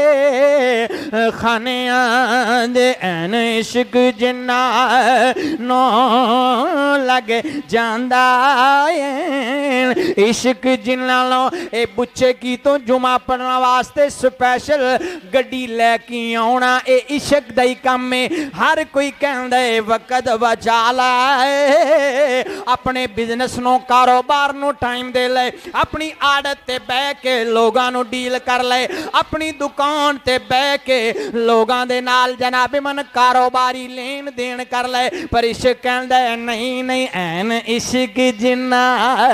خانیاں دے این عشق جنہ نو لگ جاندہ عشق جنہ لو اے بچے کی تو جمعہ پڑھنا واسطے سپیشل گڑی لے کی آونا اے عشق دائی کام میں ہر کوئی کہندہ ہے وقت بچا لائے اپنے بزنس نو کاروبار نو ٹائم دے لے اپنی عادت تے بے کے لوگاں نو ڈیل کر لے اپنی دکان تے بہ کے لوگاں دے نال جناب من کاروباری لین دین کر لے پر عشق کہندا ہے نہیں نہیں این عشق جنہ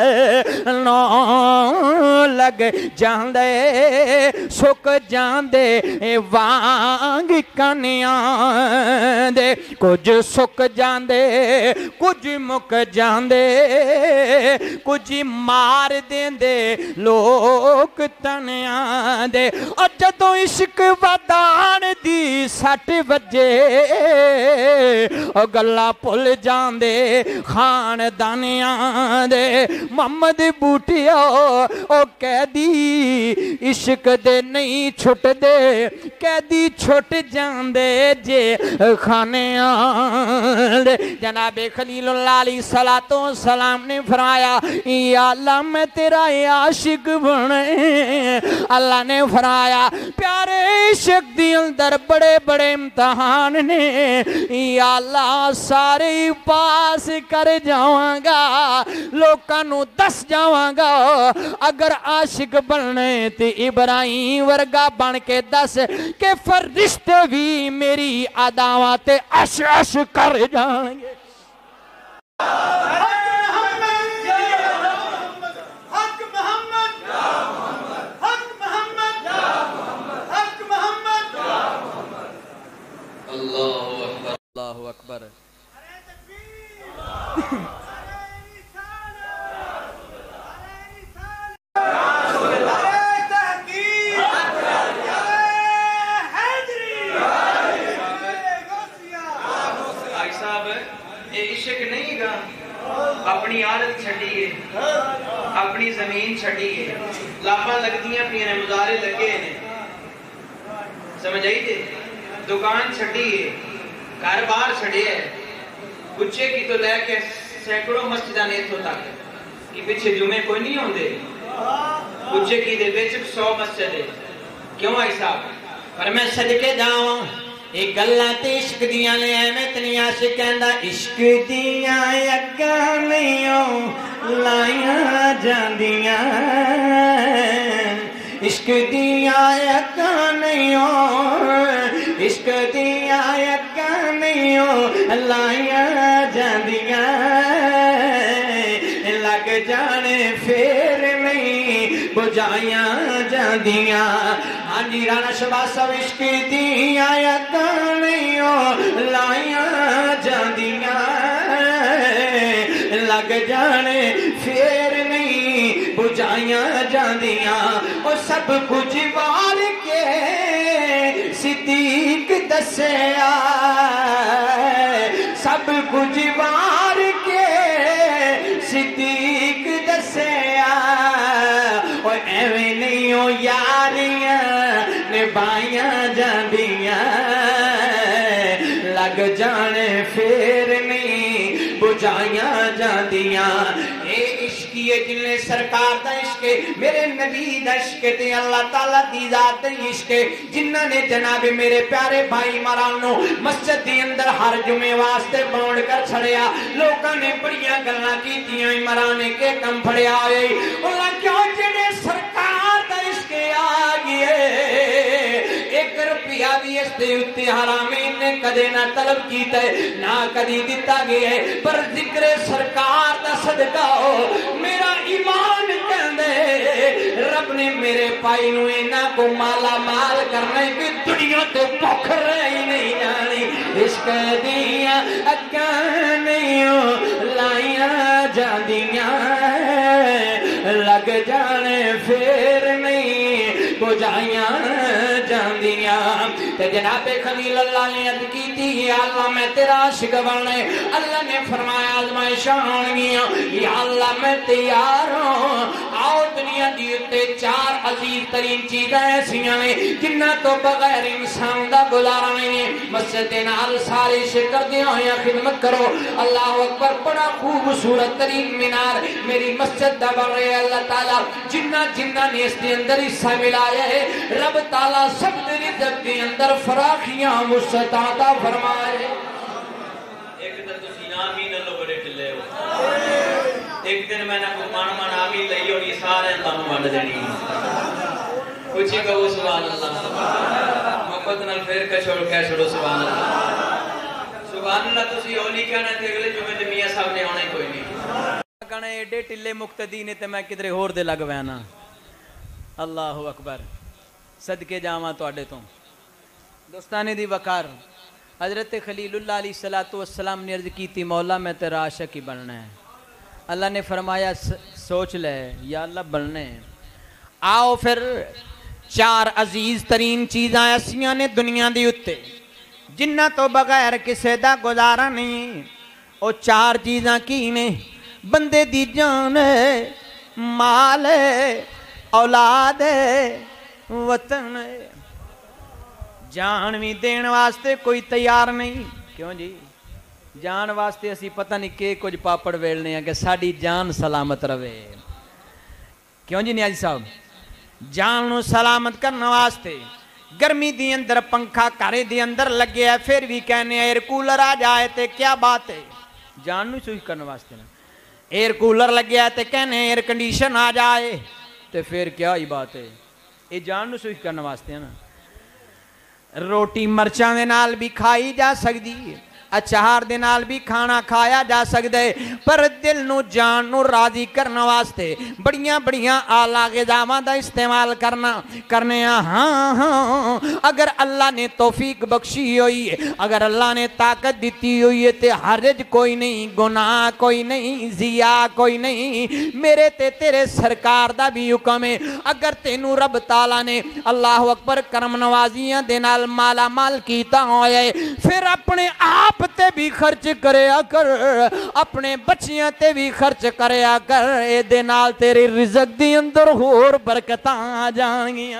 نو لگ جاندے سک جاندے وانگ کنیاں دے کچھ سک جاندے کچھ مک جاندے کچھ مار دیندے لوگ تنیاں دے اور جدوں عشق ودان دی 60 بجے اور گلا پل جاندے خاندانیاں دے محمد بوٹیا او قیدی عشق دے نہیں چھٹ دے قیدی چھٹ جاندے جے خانیاں دے جناب خلیل اللہ علیہ السلام نے فرمایا یا اللہ میں تیرا عاشق بنے اللہ نے فرمایا پیارے عشق دی اندر بڑے بڑے امتحان نے یا اللہ سارے پاس کر جاواں گا لوکاں نو دس جاواں گا اگر عاشق بننے تے ابراہیم ورگا بن کے دس کہ فرشتے بھی میری اداواں تے عش عش کر جائیں گے اللہ اکبر اپنی عادت چھڑیے اپنی زمین چھڑیے لاپاں لگ دیاں پینے مدارے لگے نے سمجھ آئی تھے دکان چھڑیے کاروبار چھڑیے بچے کی تو لے کے سینکڑوں مسجدہ نیتوں تک کہ پیچھے جمعے کوئی نہیں ہوندے بچے کی دے بیچ 100 مسجد ہے کیوں آئی صاحب پر میں صدقے جاؤں ایک گلہ تے عشق دیاں لے میں اتنی عاشق کہندا عشق دیاں اگاں نہیں لائیاں جاندیاں عشق دیاں اگاں نہیں عشق دیاں اگاں نہیں لائیاں جاندیاں لگ جانے پھر نہیں بجائیاں جاندیاں آنجی رانا شباز سب عشق دیاں اگاں نہیں لائیاں جاندیاں لگ جانے پھر نہیں بجائیاں جاندیاں اور سب کچھ وار کے صدیق دسیا سب کچھ وار کے صدیق دسیا اور ایویں نہیں ہو یاریاں نبھائیاں جاندیاں لگ جانے پھر نہیں بجائیاں جاندیاں اے عشقی ہے جن نے سرکار دا عشق میرے نبی دا عشق تے اللہ تعالیٰ دی ذات دا عشق جنہ نے جناب میرے پیارے بھائی مرانو مسجد دی اندر ہر جمعے واسطے باؤنڈ کر چھڑیا لوکاں نے بڑیاں گلاں کیتیاں مرانے کے کم پھڑیا ہوئے اللہ کیوں جنہیں سرکار دا عشق آگئے 1 روپیہ بھی اس دے اتے حرامین نے کدے نہ طلب کیتا ہے نہ کدی دیتا گیا ہے پر ذکر سرکار دا صدقہ ہو میرا ایمان کہندے رب نے میرے پائی نو اینا کو مالا مال کرنے کی دنیا تو بھوک رہی نہیں جانی عشق دیاں اگاں نہیں لائیاں جاندیاں لگ جانے پھر نہیں بجائیاں جاندیاں تے جناب خلیل اللہ نے عرض کی تھی یا اللہ میں تیرا عاشق بننے اللہ نے فرمایا آزمائشاں آنگیاں یا اللہ میں تیار ہوں آؤ دنیا دیتے 4 عزیز ترین چیزیں ایسیاں ہیں جنہ تو بغیر انسان دا گزارا نہیں مسجد نال سارے شکر دیا ہویا خدمت کرو اللہ اکبر بڑا خوبصورت ترین مینار میری مسجد دا بن رہے اللہ تعالیٰ جنہ نے اس دے اندر حصہ ملایا ہے رب تعالیٰ سب دے رزق دے اندر فراخیاں مستعطا فرمائے ایک در تو سینام ہی نلو بڑے ٹلے ہو ایک دن میں نے کو من آمی لئی اور یہ سارے تانوں وڈ دینی کچھ کہو سبحان اللہ محبت نال پھر کچھوڑ کہہ چھوڑو سبحان اللہ سبحان اللہ تسی اولی کہنا تے اگلے جمعے تے میاں صاحب نے آنا ہی کوئی نہیں کہنا ایڈے ٹلے مقتدی نے تے میں کدھر ہور دے لگ وینا اللہ اکبر صدقے جاواں تواڈے تو دوستانے دی وقار حضرت خلیل اللہ علیہ السلام نے عرض کی تھی مولا میں تیرا عاشق ہی بننا ہے اللہ نے فرمایا سوچ لے یا اللہ بننے آؤ پھر چار عزیز ترین چیزاں ایسیاں نے دنیا دی اتے جنہ تو بغیر کسے دا گزارا نہیں او چار چیزاں کی نے بندے دی جان ہے مال ہے اولاد ہے وطن ہے جان بھی دین واسطے کوئی تیار نہیں کیوں جی جان واسطے اسی پتہ نہیں کہ کچھ پاپڑ ویلنے ہیں کہ ساڑی جان سلامت روے کیوں جی نیازی صاحب جان نو سلامت کرنا واسطے گرمی دی اندر پنکھا کارے دی اندر لگے ہے پھر بھی کہنے ایئر کولر آ جائے تے کیا بات ہے جان نو سوئی کرنا واسطے نا ایئر کولر لگے ہے تے کہنے ایئر کنڈیشن آ جائے تے پھر کیا ہی بات ہے یہ جان نو سوئی کرنا واسطے ہے نا روٹی مرچاں دے نال بھی کھائی جا سکتی اچار دے نال بھی کھانا کھایا جا سکتا ہے پر دل نو جان نو راضی کرنا واسطے بڑیاں بڑیاں آلہ غذاواں دا استعمال کرنے ہاں اگر اللہ نے توفیق بخشی ہوئی ہے اگر اللہ نے طاقت دیتی ہوئی ہے تے حرج کوئی نہیں گناہ کوئی نہیں ضیاء کوئی نہیں میرے تے تیرے سرکار دا بھی حکم ہے اگر تینو رب تعالیٰ نے اللہ اکبر کرم نوازیاں دے نال مالا مال کیتا ہوئے پھر اپنے آپ تے بھی خرچ کریا کر اپنے بچیاں تے بھی خرچ کریا کر اے دے نال تیرے رزق دی اندر ہور برکتاں آ جانگیاں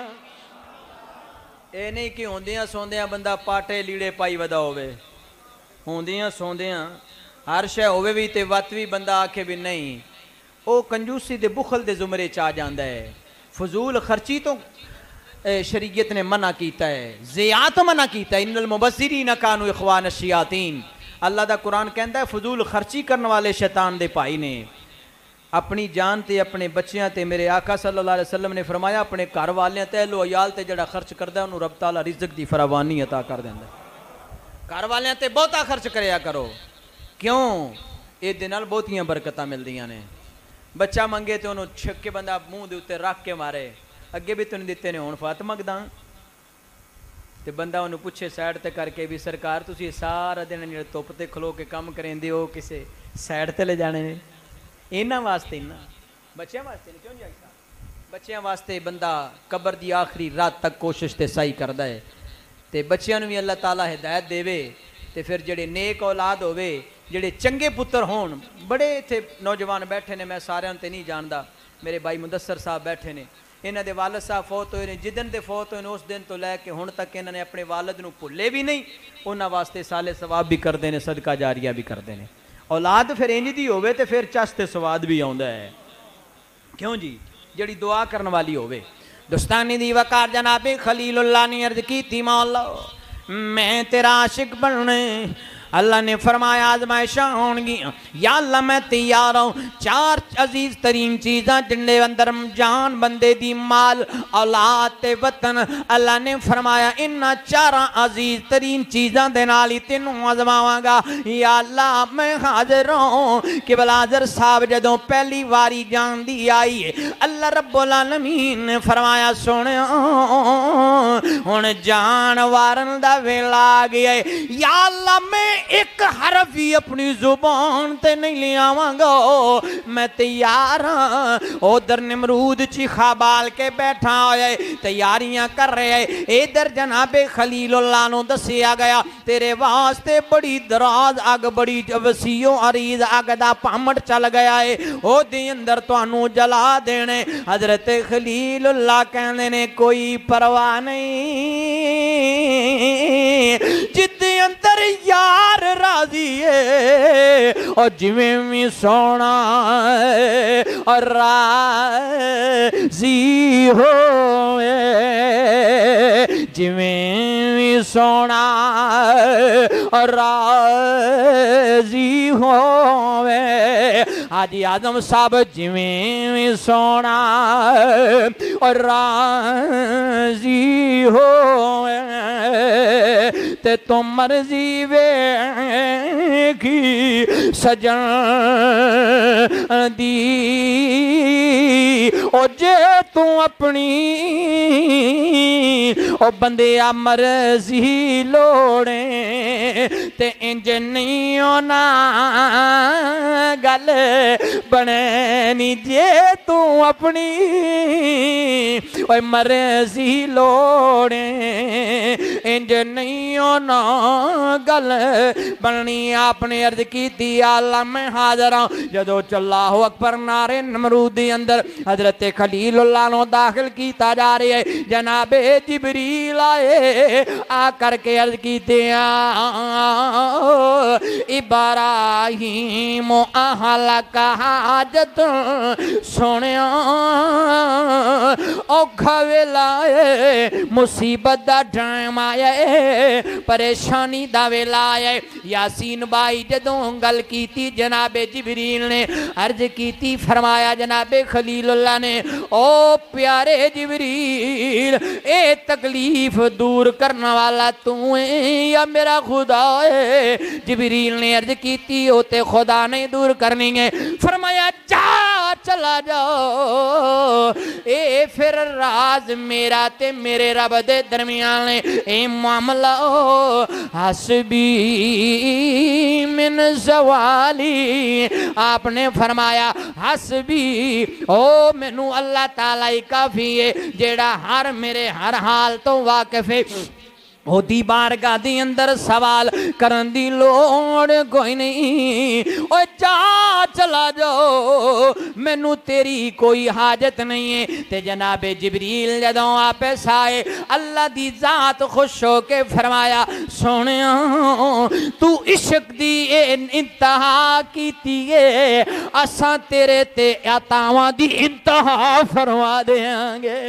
اے نہیں کہ ہوندیاں سوندیاں بندہ پاٹے لیڑے پائی ودا ہوئے ہوندیاں سوندیاں ہر شے ہوئے بھی تے وقت بھی بندہ آکھے بھی نہیں او کنجوسی دے بخل دے زمرے چاہ جاندہ ہے فضول خرچی تو شریعت نے منع کیتا ہے زیاں تو منع کیتا ہے ان المبذرین کانوا اخوان الشیاطین اللہ دا قرآن کہندا ہے فضول خرچی کرنے والے شیطان دے بھائی نے اپنی جان تے اپنے بچیاں تے میرے آقا صلی اللہ علیہ وسلم نے فرمایا اپنے گھر والیاں تے اہل و عیال تے جڑا خرچ کردا ہے انہوں رب تعالیٰ رزق دی فراوانی عطا کر دیندا ہے گھر والیاں تے بہتا خرچ کریا کرو کیوں اے دے نال بہتیاں برکتاں ملدیاں نے بچہ منگے تے انہوں چھک کے بندہ منہ دے اوتے رکھ کے مارے اگے بھی تُن دیتے نے ہون فاطمہ گداں تے بندہ انہوں پوچھے سائڈ تے کر کے بھی سرکار تُسی سارا دن نیڑے توپ تے کھلو کے کم کریں دے ہو کسے سائڈ تے لے جانے نے اینا واسطے نا بچیاں واسطے نے کیوں جائے بچیاں واسطے بندہ قبر دی آخری رات تک کوشش تے سائی کردہ ہے تے بچیاں نو بھی اللہ تعالیٰ ہدایت دے وے تے پھر جڑے نیک اولاد ہوئے جڑے چنگے پتر ہون بڑے تھے نوجوان بیٹھے نے میں سارے انتے نہیں جاندہ میرے بھائی مدثر صاحب بیٹھے نے انہاں دے والد صاحب فوت ہوئے نے جدن دے فوت ہوئے نے اس دن تو لے کے ہن تک انہاں نے اپنے والد نو بھلے بھی نہیں انہاں واسطے سالے ثواب بھی کر دینے صدقہ جاریہ بھی کر دینے اولاد پھر انج دی ہوئے تے پھر چستے سواد بھی آوندا ہے کیوں جی جڑی دعا کرن والی ہوئے دوستانی دی وقار جناب خلیل اللہ نے عرض کی تھی مولا میں تیرا عاشق بننے اللہ نے فرمایا آزمائشاں ہونگیاں یا اللہ میں تیار ہوں چار عزیز ترین چیزاں جنڈے اندر جان بندے دی مال اولاد تے وطن اللہ نے فرمایا انہا چارہ عزیز ترین چیزاں دے نالی تینوں آزماواں گا یا اللہ میں حاضر ہوں کہ بلازر صاحب جدوں پہلی واری جان دی آئی ہے اللہ رب العالمین نے فرمایا سونے ہون جان وارن دا ویلا آگیا ہے یا اللہ میں ایک حرف ہی اپنی زبان تے نہیں لے آواں گا میں تیار ہاں ادھر نمرود چیخا بال کے بیٹھا ہوئے تیاریاں کر رہے ادھر جناب خلیل اللہ نو دسیا گیا تیرے واسطے بڑی دراز آگ بڑی وسیع عریض آگ دا پامٹ چل گیا ہے او دی اندر تو انو جلا دینے حضرت خلیل اللہ کہنے نے کوئی پرواہ نہیں جدی اندر یار راضی ہے اور جویں میں سونا اور راضی ہوئے جویں میں سونا اور راضی ہوئے हाजी आजम साहब जिवें सोना और राजी हो ते तुम मर्जी वेखी सजन दी ओ जे तू अपनी ओ बंदे आ मर्जी लोड़े ते इंज नहीं होना गल बने नी जे तू अपनी ओए मर्जी लोड़े इंज नहीं होना गल बननी। आपने अर्ज की आला मैं हाज़र हूं जदों अल्लाहु अकबर नारे नमरूद दे अंदर हजरत खलीलुल्लाह नो दाखिल किया जा रहा है। जनाबे जिबरील आए आ करके अर्ज की इब्राहीम अहलक हाजत सुनिया औखा वेला मुसीबत दा टाइम आया परेशानी दा वेला आया। यासीन बाई जदों गल कीती जनाबे जिबरील ने अर्ज कीती फरमाया जनाबे खलीलुल्लाह ने ओ प्यारे जिबरील ए तकलीफ दूर करने वाला तू है या मेरा खुदा है। जिबरील ने अर्ज कीती ओ ते खुदा नहीं दूर करनी है। फरमाया जा चला जाओ ए फिर राज मेरा ते मेरे रब दे दरमियान ने ए मामला हसबी मिन ज़वाली। आपने फरमाया हसबी ओ मैनू अल्लाह ताला ही काफी है जेड़ा हर मेरे हर हाल तो वाकिफ है। ओदी बारगाह दी अंदर सवाल करन दी लोड़ कोई नहीं। ओ जा चला जाओ मैनू तेरी कोई हाजत नहीं है। ते जनाबे जिबरील जदों वापस आए अल्लाह दी जात खुश हो के फरमाया सोनिया तू इश्क दी इंतहा कीती है असां तेरे ते अतावां दी इंतहा फरमा देंगे।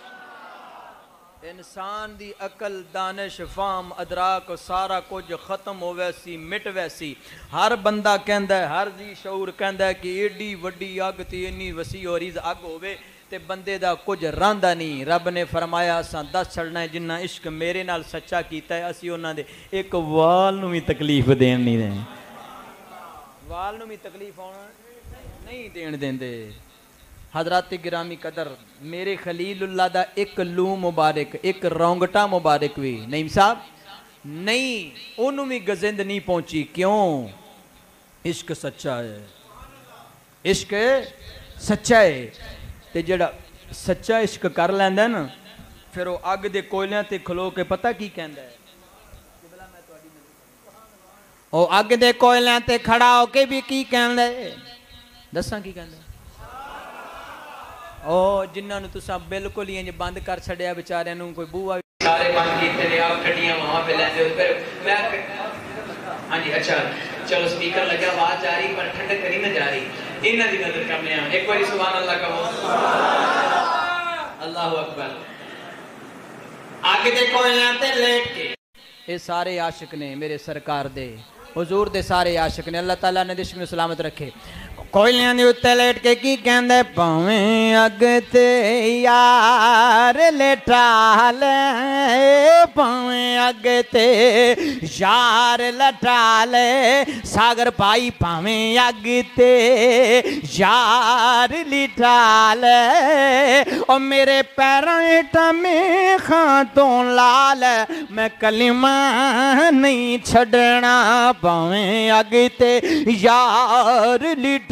इंसान दी अकल दानिश फाम अदराक सारा कुछ खत्म हो वैसी मिट वैसी। हर बंदा कहंदा है हर जी शऊर कहंदा है कि एडी वड्डी अग ते इन्नी वसी और इस अग होवे ते बंदे दा कुछ रंदा नहीं। रब ने फरमाया असां दस छड़ना है जिन्ना इश्क मेरे नाल सच्चा कीता है असी उन्हां दे एक वाल नूं भी तकलीफ देण नहीं दे। वाल नूं भी तकलीफ होना नहीं देण देंदे। हजरत गिरामी कदर मेरे खलीलुल्लाह दा एक लू मुबारक एक रौंगटा मुबारक भी नहीं साहब नहीं ओनू भी गजिंद नहीं पहुंची। क्यों? इश्क सच्चा है। इश्क सच्चा है ते जेड़ा सच्चा इश्क कर लैंदा ना फिर वो अग दे कोयलियां ते खलो के पता की कहंदा है। ओ अग दे कोयलियां ते खड़ा होके भी की कहंदा है दसां की कहंदा ओ जिन्होंने तुसा बिल्कुल ही बंद कर छड़िया बेचारे कोई बूआ सारे बंद किए आप ठंडियां वहां पे लेंदे हो फिर मैं हाँ जी अच्छा चलो स्पीकर लगा आवाज जा रही पर ठंडक करी ना जा रही इन्हां दी नजर करने आ एक बार सुभान अल्लाह कहो अल्लाहु अकबर। आगे दे कोयलियां ते लेट के ये सारे आशिक ने मेरे सरकार दे हुजूर दे सारे आशिक ने अल्लाह ताला ने दिश में सलामत रखे। कोयलियां दे उत्ते लेट के की कहंदे भावें अग ते यार लेटा ले भावें अग ते यार लटा ले सागर भाई भावें अग ते यार लिटा ले ओ मेरे पैरों हेठां में खातों लाल मैं कलिमा नहीं छड़ना भावें अग ते यार लिटा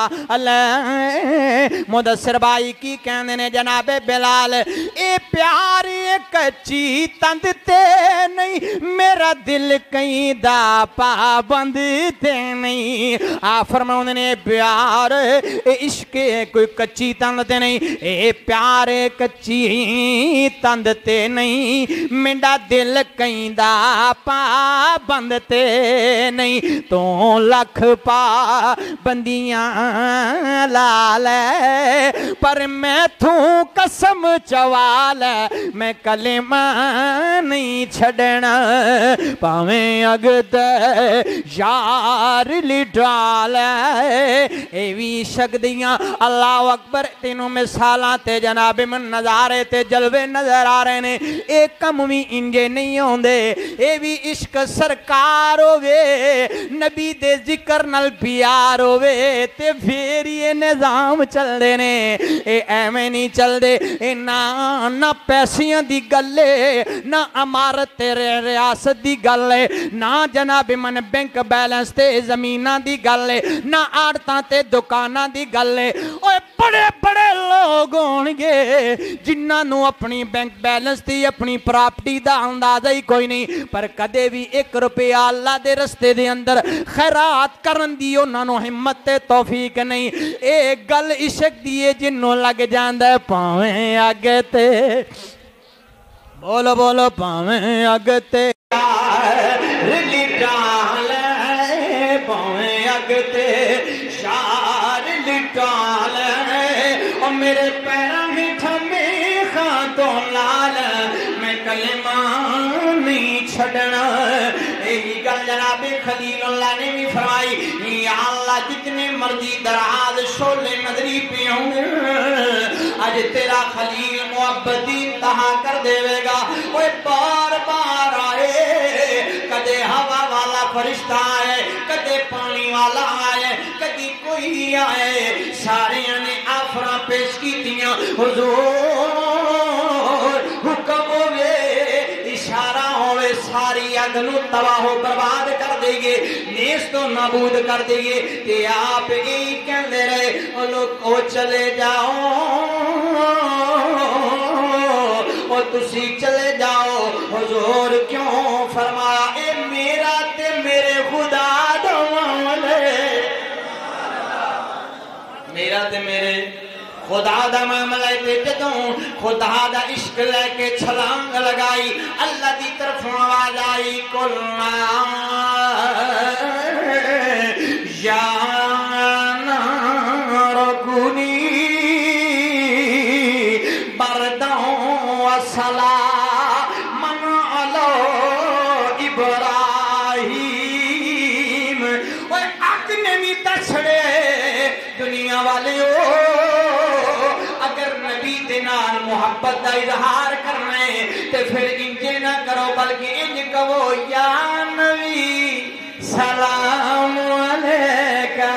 मुदस्सिर भाई की कहने ने जनाबे बिलाल ए प्यार कच्ची तंद ते नहीं मेरा दिल कहीं दा पाबंद ते नहीं। आ फरमाउंदे ने प्यार इश्क कोई कच्ची तंद ते नहीं ए प्यार कच्ची तंद ते नहीं मेरा दिल कहीं दा पाबंद ते नहीं। तो लख पा बंदियां लाल पर मैं थू कसम चवाल मैं کلمہ نہیں چھڑنا پاویں اگتے یار لٹال اے وی شک دیاں اللہ اکبر تینوں مثالاں تے جناب من نظارے تے جلوے نظر آ رہے نے اے کم بھی انجے نہیں ہوندے اے بھی عشق سرکار ہووے نبی دے ذکر نال پیار ہووے تے پھر یہ نظام چل دے نے اے ایویں نہیں چل دے اے نہ پیسیاں دی گلے نہ امارت ریاست دی گلے نہ جناب من بینک بیلنس تے زمیناں دی گلے نہ آڑتاں تے دکاناں دی گلے اوے بڑے بڑے لوگ ہونگے جنہاں نو اپنی بینک بیلنس دی اپنی پراپرٹی دا اندازہ ہی کوئی نہیں پر کدے بھی 1 روپیہ اللہ دے رستے دے اندر خیرات کرن دی انہاں نو ہمت تے توفیق نہیں اے گل عشق دیئے جنوں لگ جاندے پاویں اگتے بولو بولو پاویں اگتے لٹال پاویں اگتے شار لٹال اور میرے پیرا میٹھا میخاں تو لال میں کلمہ نہیں چھڑنا یہی گل جناب خلیل اللہ نے بھی فرمائی یا اللہ جتنے مرضی دراز شولے نظری پہ ہوں آج تیرا خلیل محبتی انتہا کر دے گا وہ بار بار آئے کدے ہوا والا فرشتہ آئے کدے پانی والا آئے کدی کوئی آئے سارے نے آفراں پیش کی دیاں حضور حکم ہوئے اشارہ ہوئے ساری اگنو تباہ و برباد کر دے گے نیست و نابود کر دے گے کہ آپ یہی کہہ دے رہے وہ لوگ او چلے جاؤ اور تسی چلے جاؤ حضور کیوں فرمایا اے میرا تے میرے خدا دوالے میرا تے میرے خدا دا معاملہ تے جدوں خدا دا عشق لے کے چھلانگ لگائی اللہ دی طرف آواز آئی کلنا یا نار کونی بردوں و سلامن علی ابراہیم وہ اگ نے بھی تسڑے دنیا والے اگر نبی دینال محبت دا اظہار کرنے تے پھر انجے نہ کرو بلکہ انج کہو یا نبی سلام علیکہ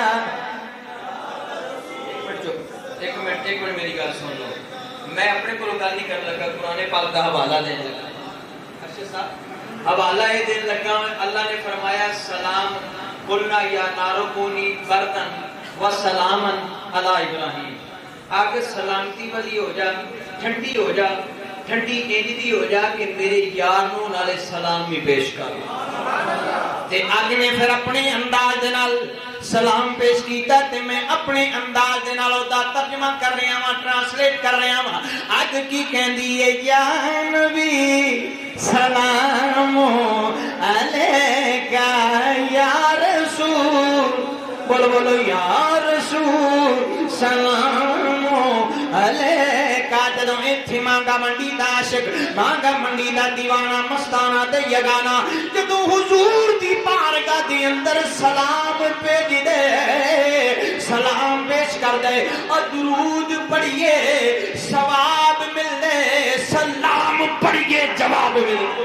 ایک منٹ میری گل سن لو میں اپنے کو گل نہیں کرنے لگا قرآن پاک کا حوالہ دین لگا ارشد صاحب حوالہ یہ دین لگا اللہ نے فرمایا سلام قلنا یا نارو کونی بردن و سلامن علی ابراہیم آگے سلامتی والی ہو جا ٹھنڈی ہو جا ٹھنڈی ایجدی ہو جا کہ میرے یارنوں نالے سلام بھی پیش کر تے آگے نے پھر اپنے انداز دنال سلام پیش کیتا تے میں اپنے انداز دنال دا ترجمہ کر رہے ہیں ٹرانسلیٹ کر رہے ہیں آگ کی کہندی ہے یا نبی سلام علیکہ یا رسول بولو بولو یا رسول سلام علیکہ جدوں ایتھی مانگا منڈی دا عاشق مانگا منڈی دا دیوانہ مستانہ تے یگانہ جدوں حضور دی بارگاہ دی اندر سلام پیج دے سلام پیش کر دے اور درود پڑھئے ثواب مل دے سلام پڑھئے جواب مل دے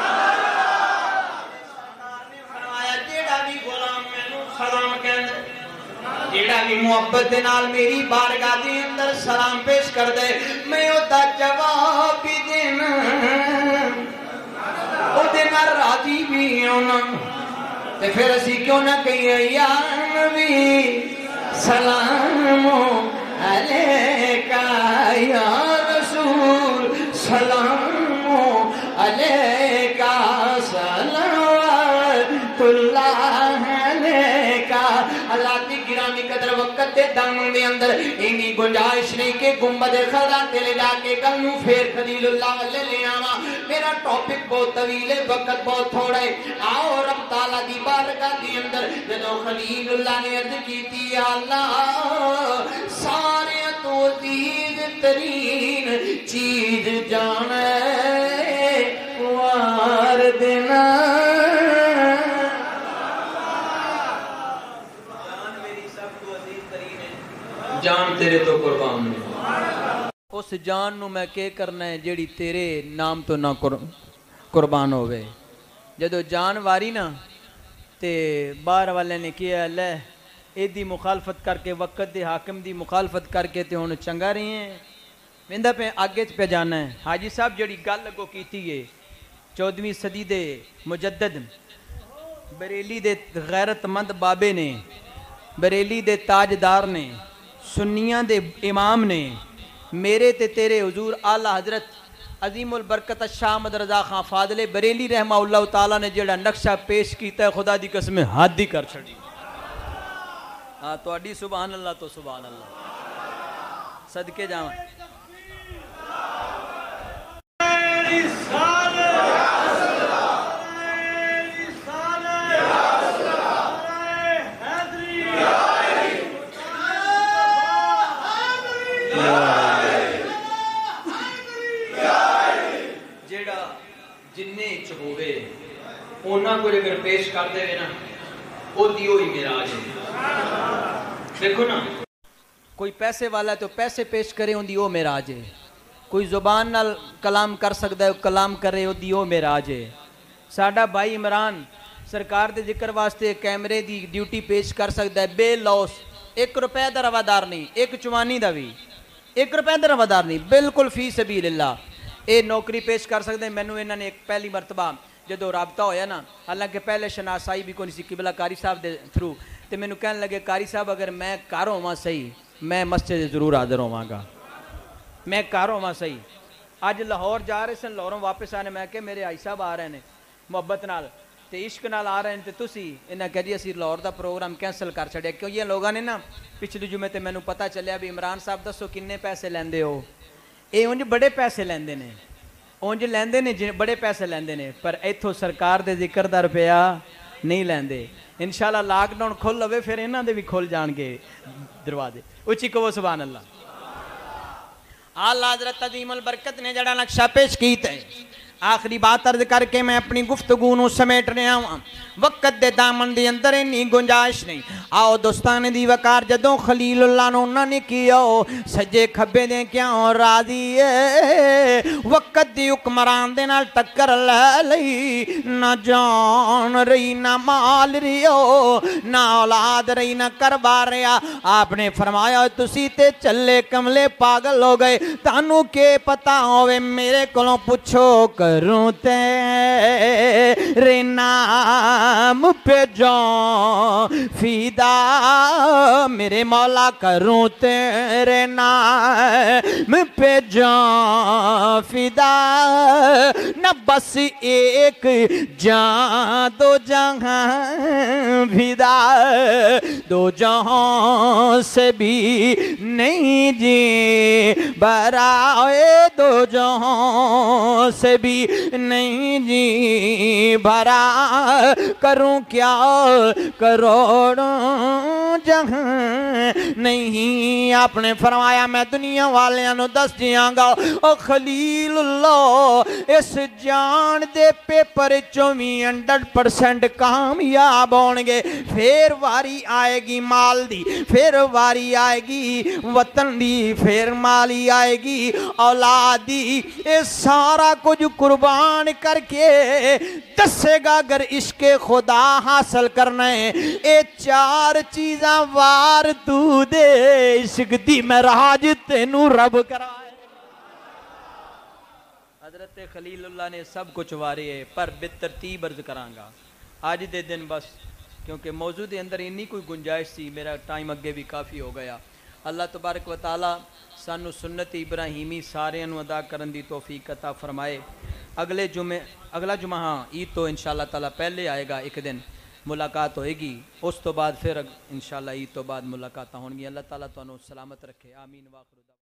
سلام کہندے جیڑا بھی محبت نال میری بارگاہ دے اندر سلام پیش کر دے میں او دا جواب بھی دینا او دینا راضی بھی ہونا تے پھر اسی کیوں نہ کہیے یا نبی سلام علیکہ یا رسول سلام علیکہ صلوات اللہ علیکہ اللہ کی گرامی قدر وقت دے دامن دے اندر اینی گنجائش نہیں کہ گنبد خدا تے لے جا کے گلوں پھر خلیل اللہ لے لے آواں میرا ٹاپک بہت طویل ہے وقت بہت تھوڑا ہے آؤ رب تعالیٰ دی بارگاہ دی اندر جدو خلیل اللہ نے عرض کیتی یا اللہ سارے تو عزیز ترین چیز جانے اس جان نو میں کہ کرنا ہے جیڑی تیرے نام تو نہ قربان ہوئے. جدو جان واری نا تے باہر والے نے کیا لے ایدی مخالفت کر کے وقت دے حاکم دی مخالفت کر کے تے ہن چنگا رہی ہیں ویندا پہ آگے پہ جانا ہے. حاجی صاحب جڑی گل اگوں کیتی ہے 14ویں صدی دے مجدد بریلی دے غیرت مند بابے نے بریلی دے تاجدار نے سنیاں دے امام نے میرے تے تیرے حضور اعلیٰ حضرت عظیم البرکت شاہ احمد رضا خان فاضل بریلی رحمہ اللہ تعالیٰ نے جڑا نقشہ پیش کیتا ہے خدا دی قسم حد ہی کر چھڑی. ہاں تو اڈی سبحان اللہ تو سبحان اللہ صدقے جاواں. جیڑا جننے چ ہوئے اونا کو اگر پیش کر دے نا او دیو ہی معراج ہے. دیکھو نا کوئی پیسے والا ہے تو پیسے پیش کرے ان دیو معراج ہے. کوئی زبان نال کلام کر سکتا ہے کلام کرے او دیو معراج ہے. ساڈا بھائی عمران سرکار دے ذکر واسطے کیمرے دی ڈیوٹی پیش کر سکتا ہے بے لوس 1 روپے دا روادار نہیں 1 چوانی دا بھی 1 روپے دا روادار نہیں بالکل فی سبیل اللہ اے نوکری پیش کر سکتے ہیں. مینوں انہوں نے ایک پہلی مرتبہ جدو رابطہ ہویا نا حالانکہ پہلے شناسائی بھی کوئی سی قبلہ قاری صاحب دے تھرو تے مینوں کہنے لگے قاری صاحب اگر میں گھر ہوواں صحیح میں مسجد ضرور حاضر ہوواں گا میں گھر ہوواں صحیح. اج لاہور جا رہے سن لاہوروں واپس آنے میں کہ میرے آئی صاحب آ رہے ہیں محبت نال تے عشق نال آ رہے ہیں تے تسی انہاں کہہ جی اسی لاہور دا پروگرام کینسل کر چھڑیا کیوں یہ لوگاں نے نا پچھلے جمعے تے مینوں پتہ چلیا بھی عمران صاحب دسو کنے پیسے لیندے ہو. اے انج بڑے پیسے لیندے نے اونج لیندے نے بڑے پیسے لیندے نے پر ایتھوں سرکار دے ذکر دا روپیہ نہیں لیندے. انشاءاللہ لاک ڈاؤن کھل لوے پھر انہاں دے بھی کھل جان گے دروازے. اچھی کہو سبحان اللہ. اعلیٰ حضرت عظیم البرکت نے جڑا نقشہ پیش کیتا ہے آخری بات عرض کر کے میں اپنی گفتگو نو سمیٹ رہا ہوں. وقت دے دامن دے اندر انی گنجائش نہیں. آؤ دوستان دی وقار جدوں خلیل اللہ نو انہوں نے کیا سجے کھبے دے کیا راضی ہے. وقت دی حکمران دے نال ٹکر لے لئی نہ جان رہی نہ مال رہیو نہ اولاد رہی نہ کربار رہا. آپ نے فرمایا تسی تے چلے کملے پاگل ہو گئے تانوں کے پتہ ہوئے میرے کولوں پوچھو کروں تیرے نام پہ جان فیدا میرے مولا کروں تیرے نام پہ جان فیدا نہ بس ایک جان 2 جہاں فیدا 2 جہاں سے بھی نہیں جی برائے 2 جہاں سے بھی نہیں جی بھرا کروں کیا کروڑوں جہاں نہیں. آپ نے فرمایا میں دنیا والیاں نو دس دیاں گا او خلیل اللہ اس جان دے پیپر 100% کامیاب ہونگے. پھر واری آئے گی مال دی پھر واری آئے گی وطن دی پھر مالی آئے گی اولاد دی. اس سارا کچھ قربان کر کے دسے گا اگر عشق خدا حاصل کرنا ہے اے 4 چیزاں وار تو دے عشق دی معراج تینوں رب کرائے. حضرت خلیل اللہ نے سب کچھ وارے ہے پر بترتیب عرض کرانگا آج دے دن بس کیونکہ موضوع دے اندر انی کوئی گنجائش سی میرا ٹائم اگے بھی کافی ہو گیا. اللہ تبارک و تعالی سانو سنت ابراہیمی سارے انو ادا کرن دی توفیق عطا فرمائے. اگلا جمعہ ہاں عید تو انشاءاللہ تعالی پہلے آئے گا ایک دن ملاقات ہوئے گی اس تو بعد پھر انشاءاللہ عید تو بعد ملاقات ہوں گی. اللہ تعالیٰ تو انو سلامت رکھے آمین. واخر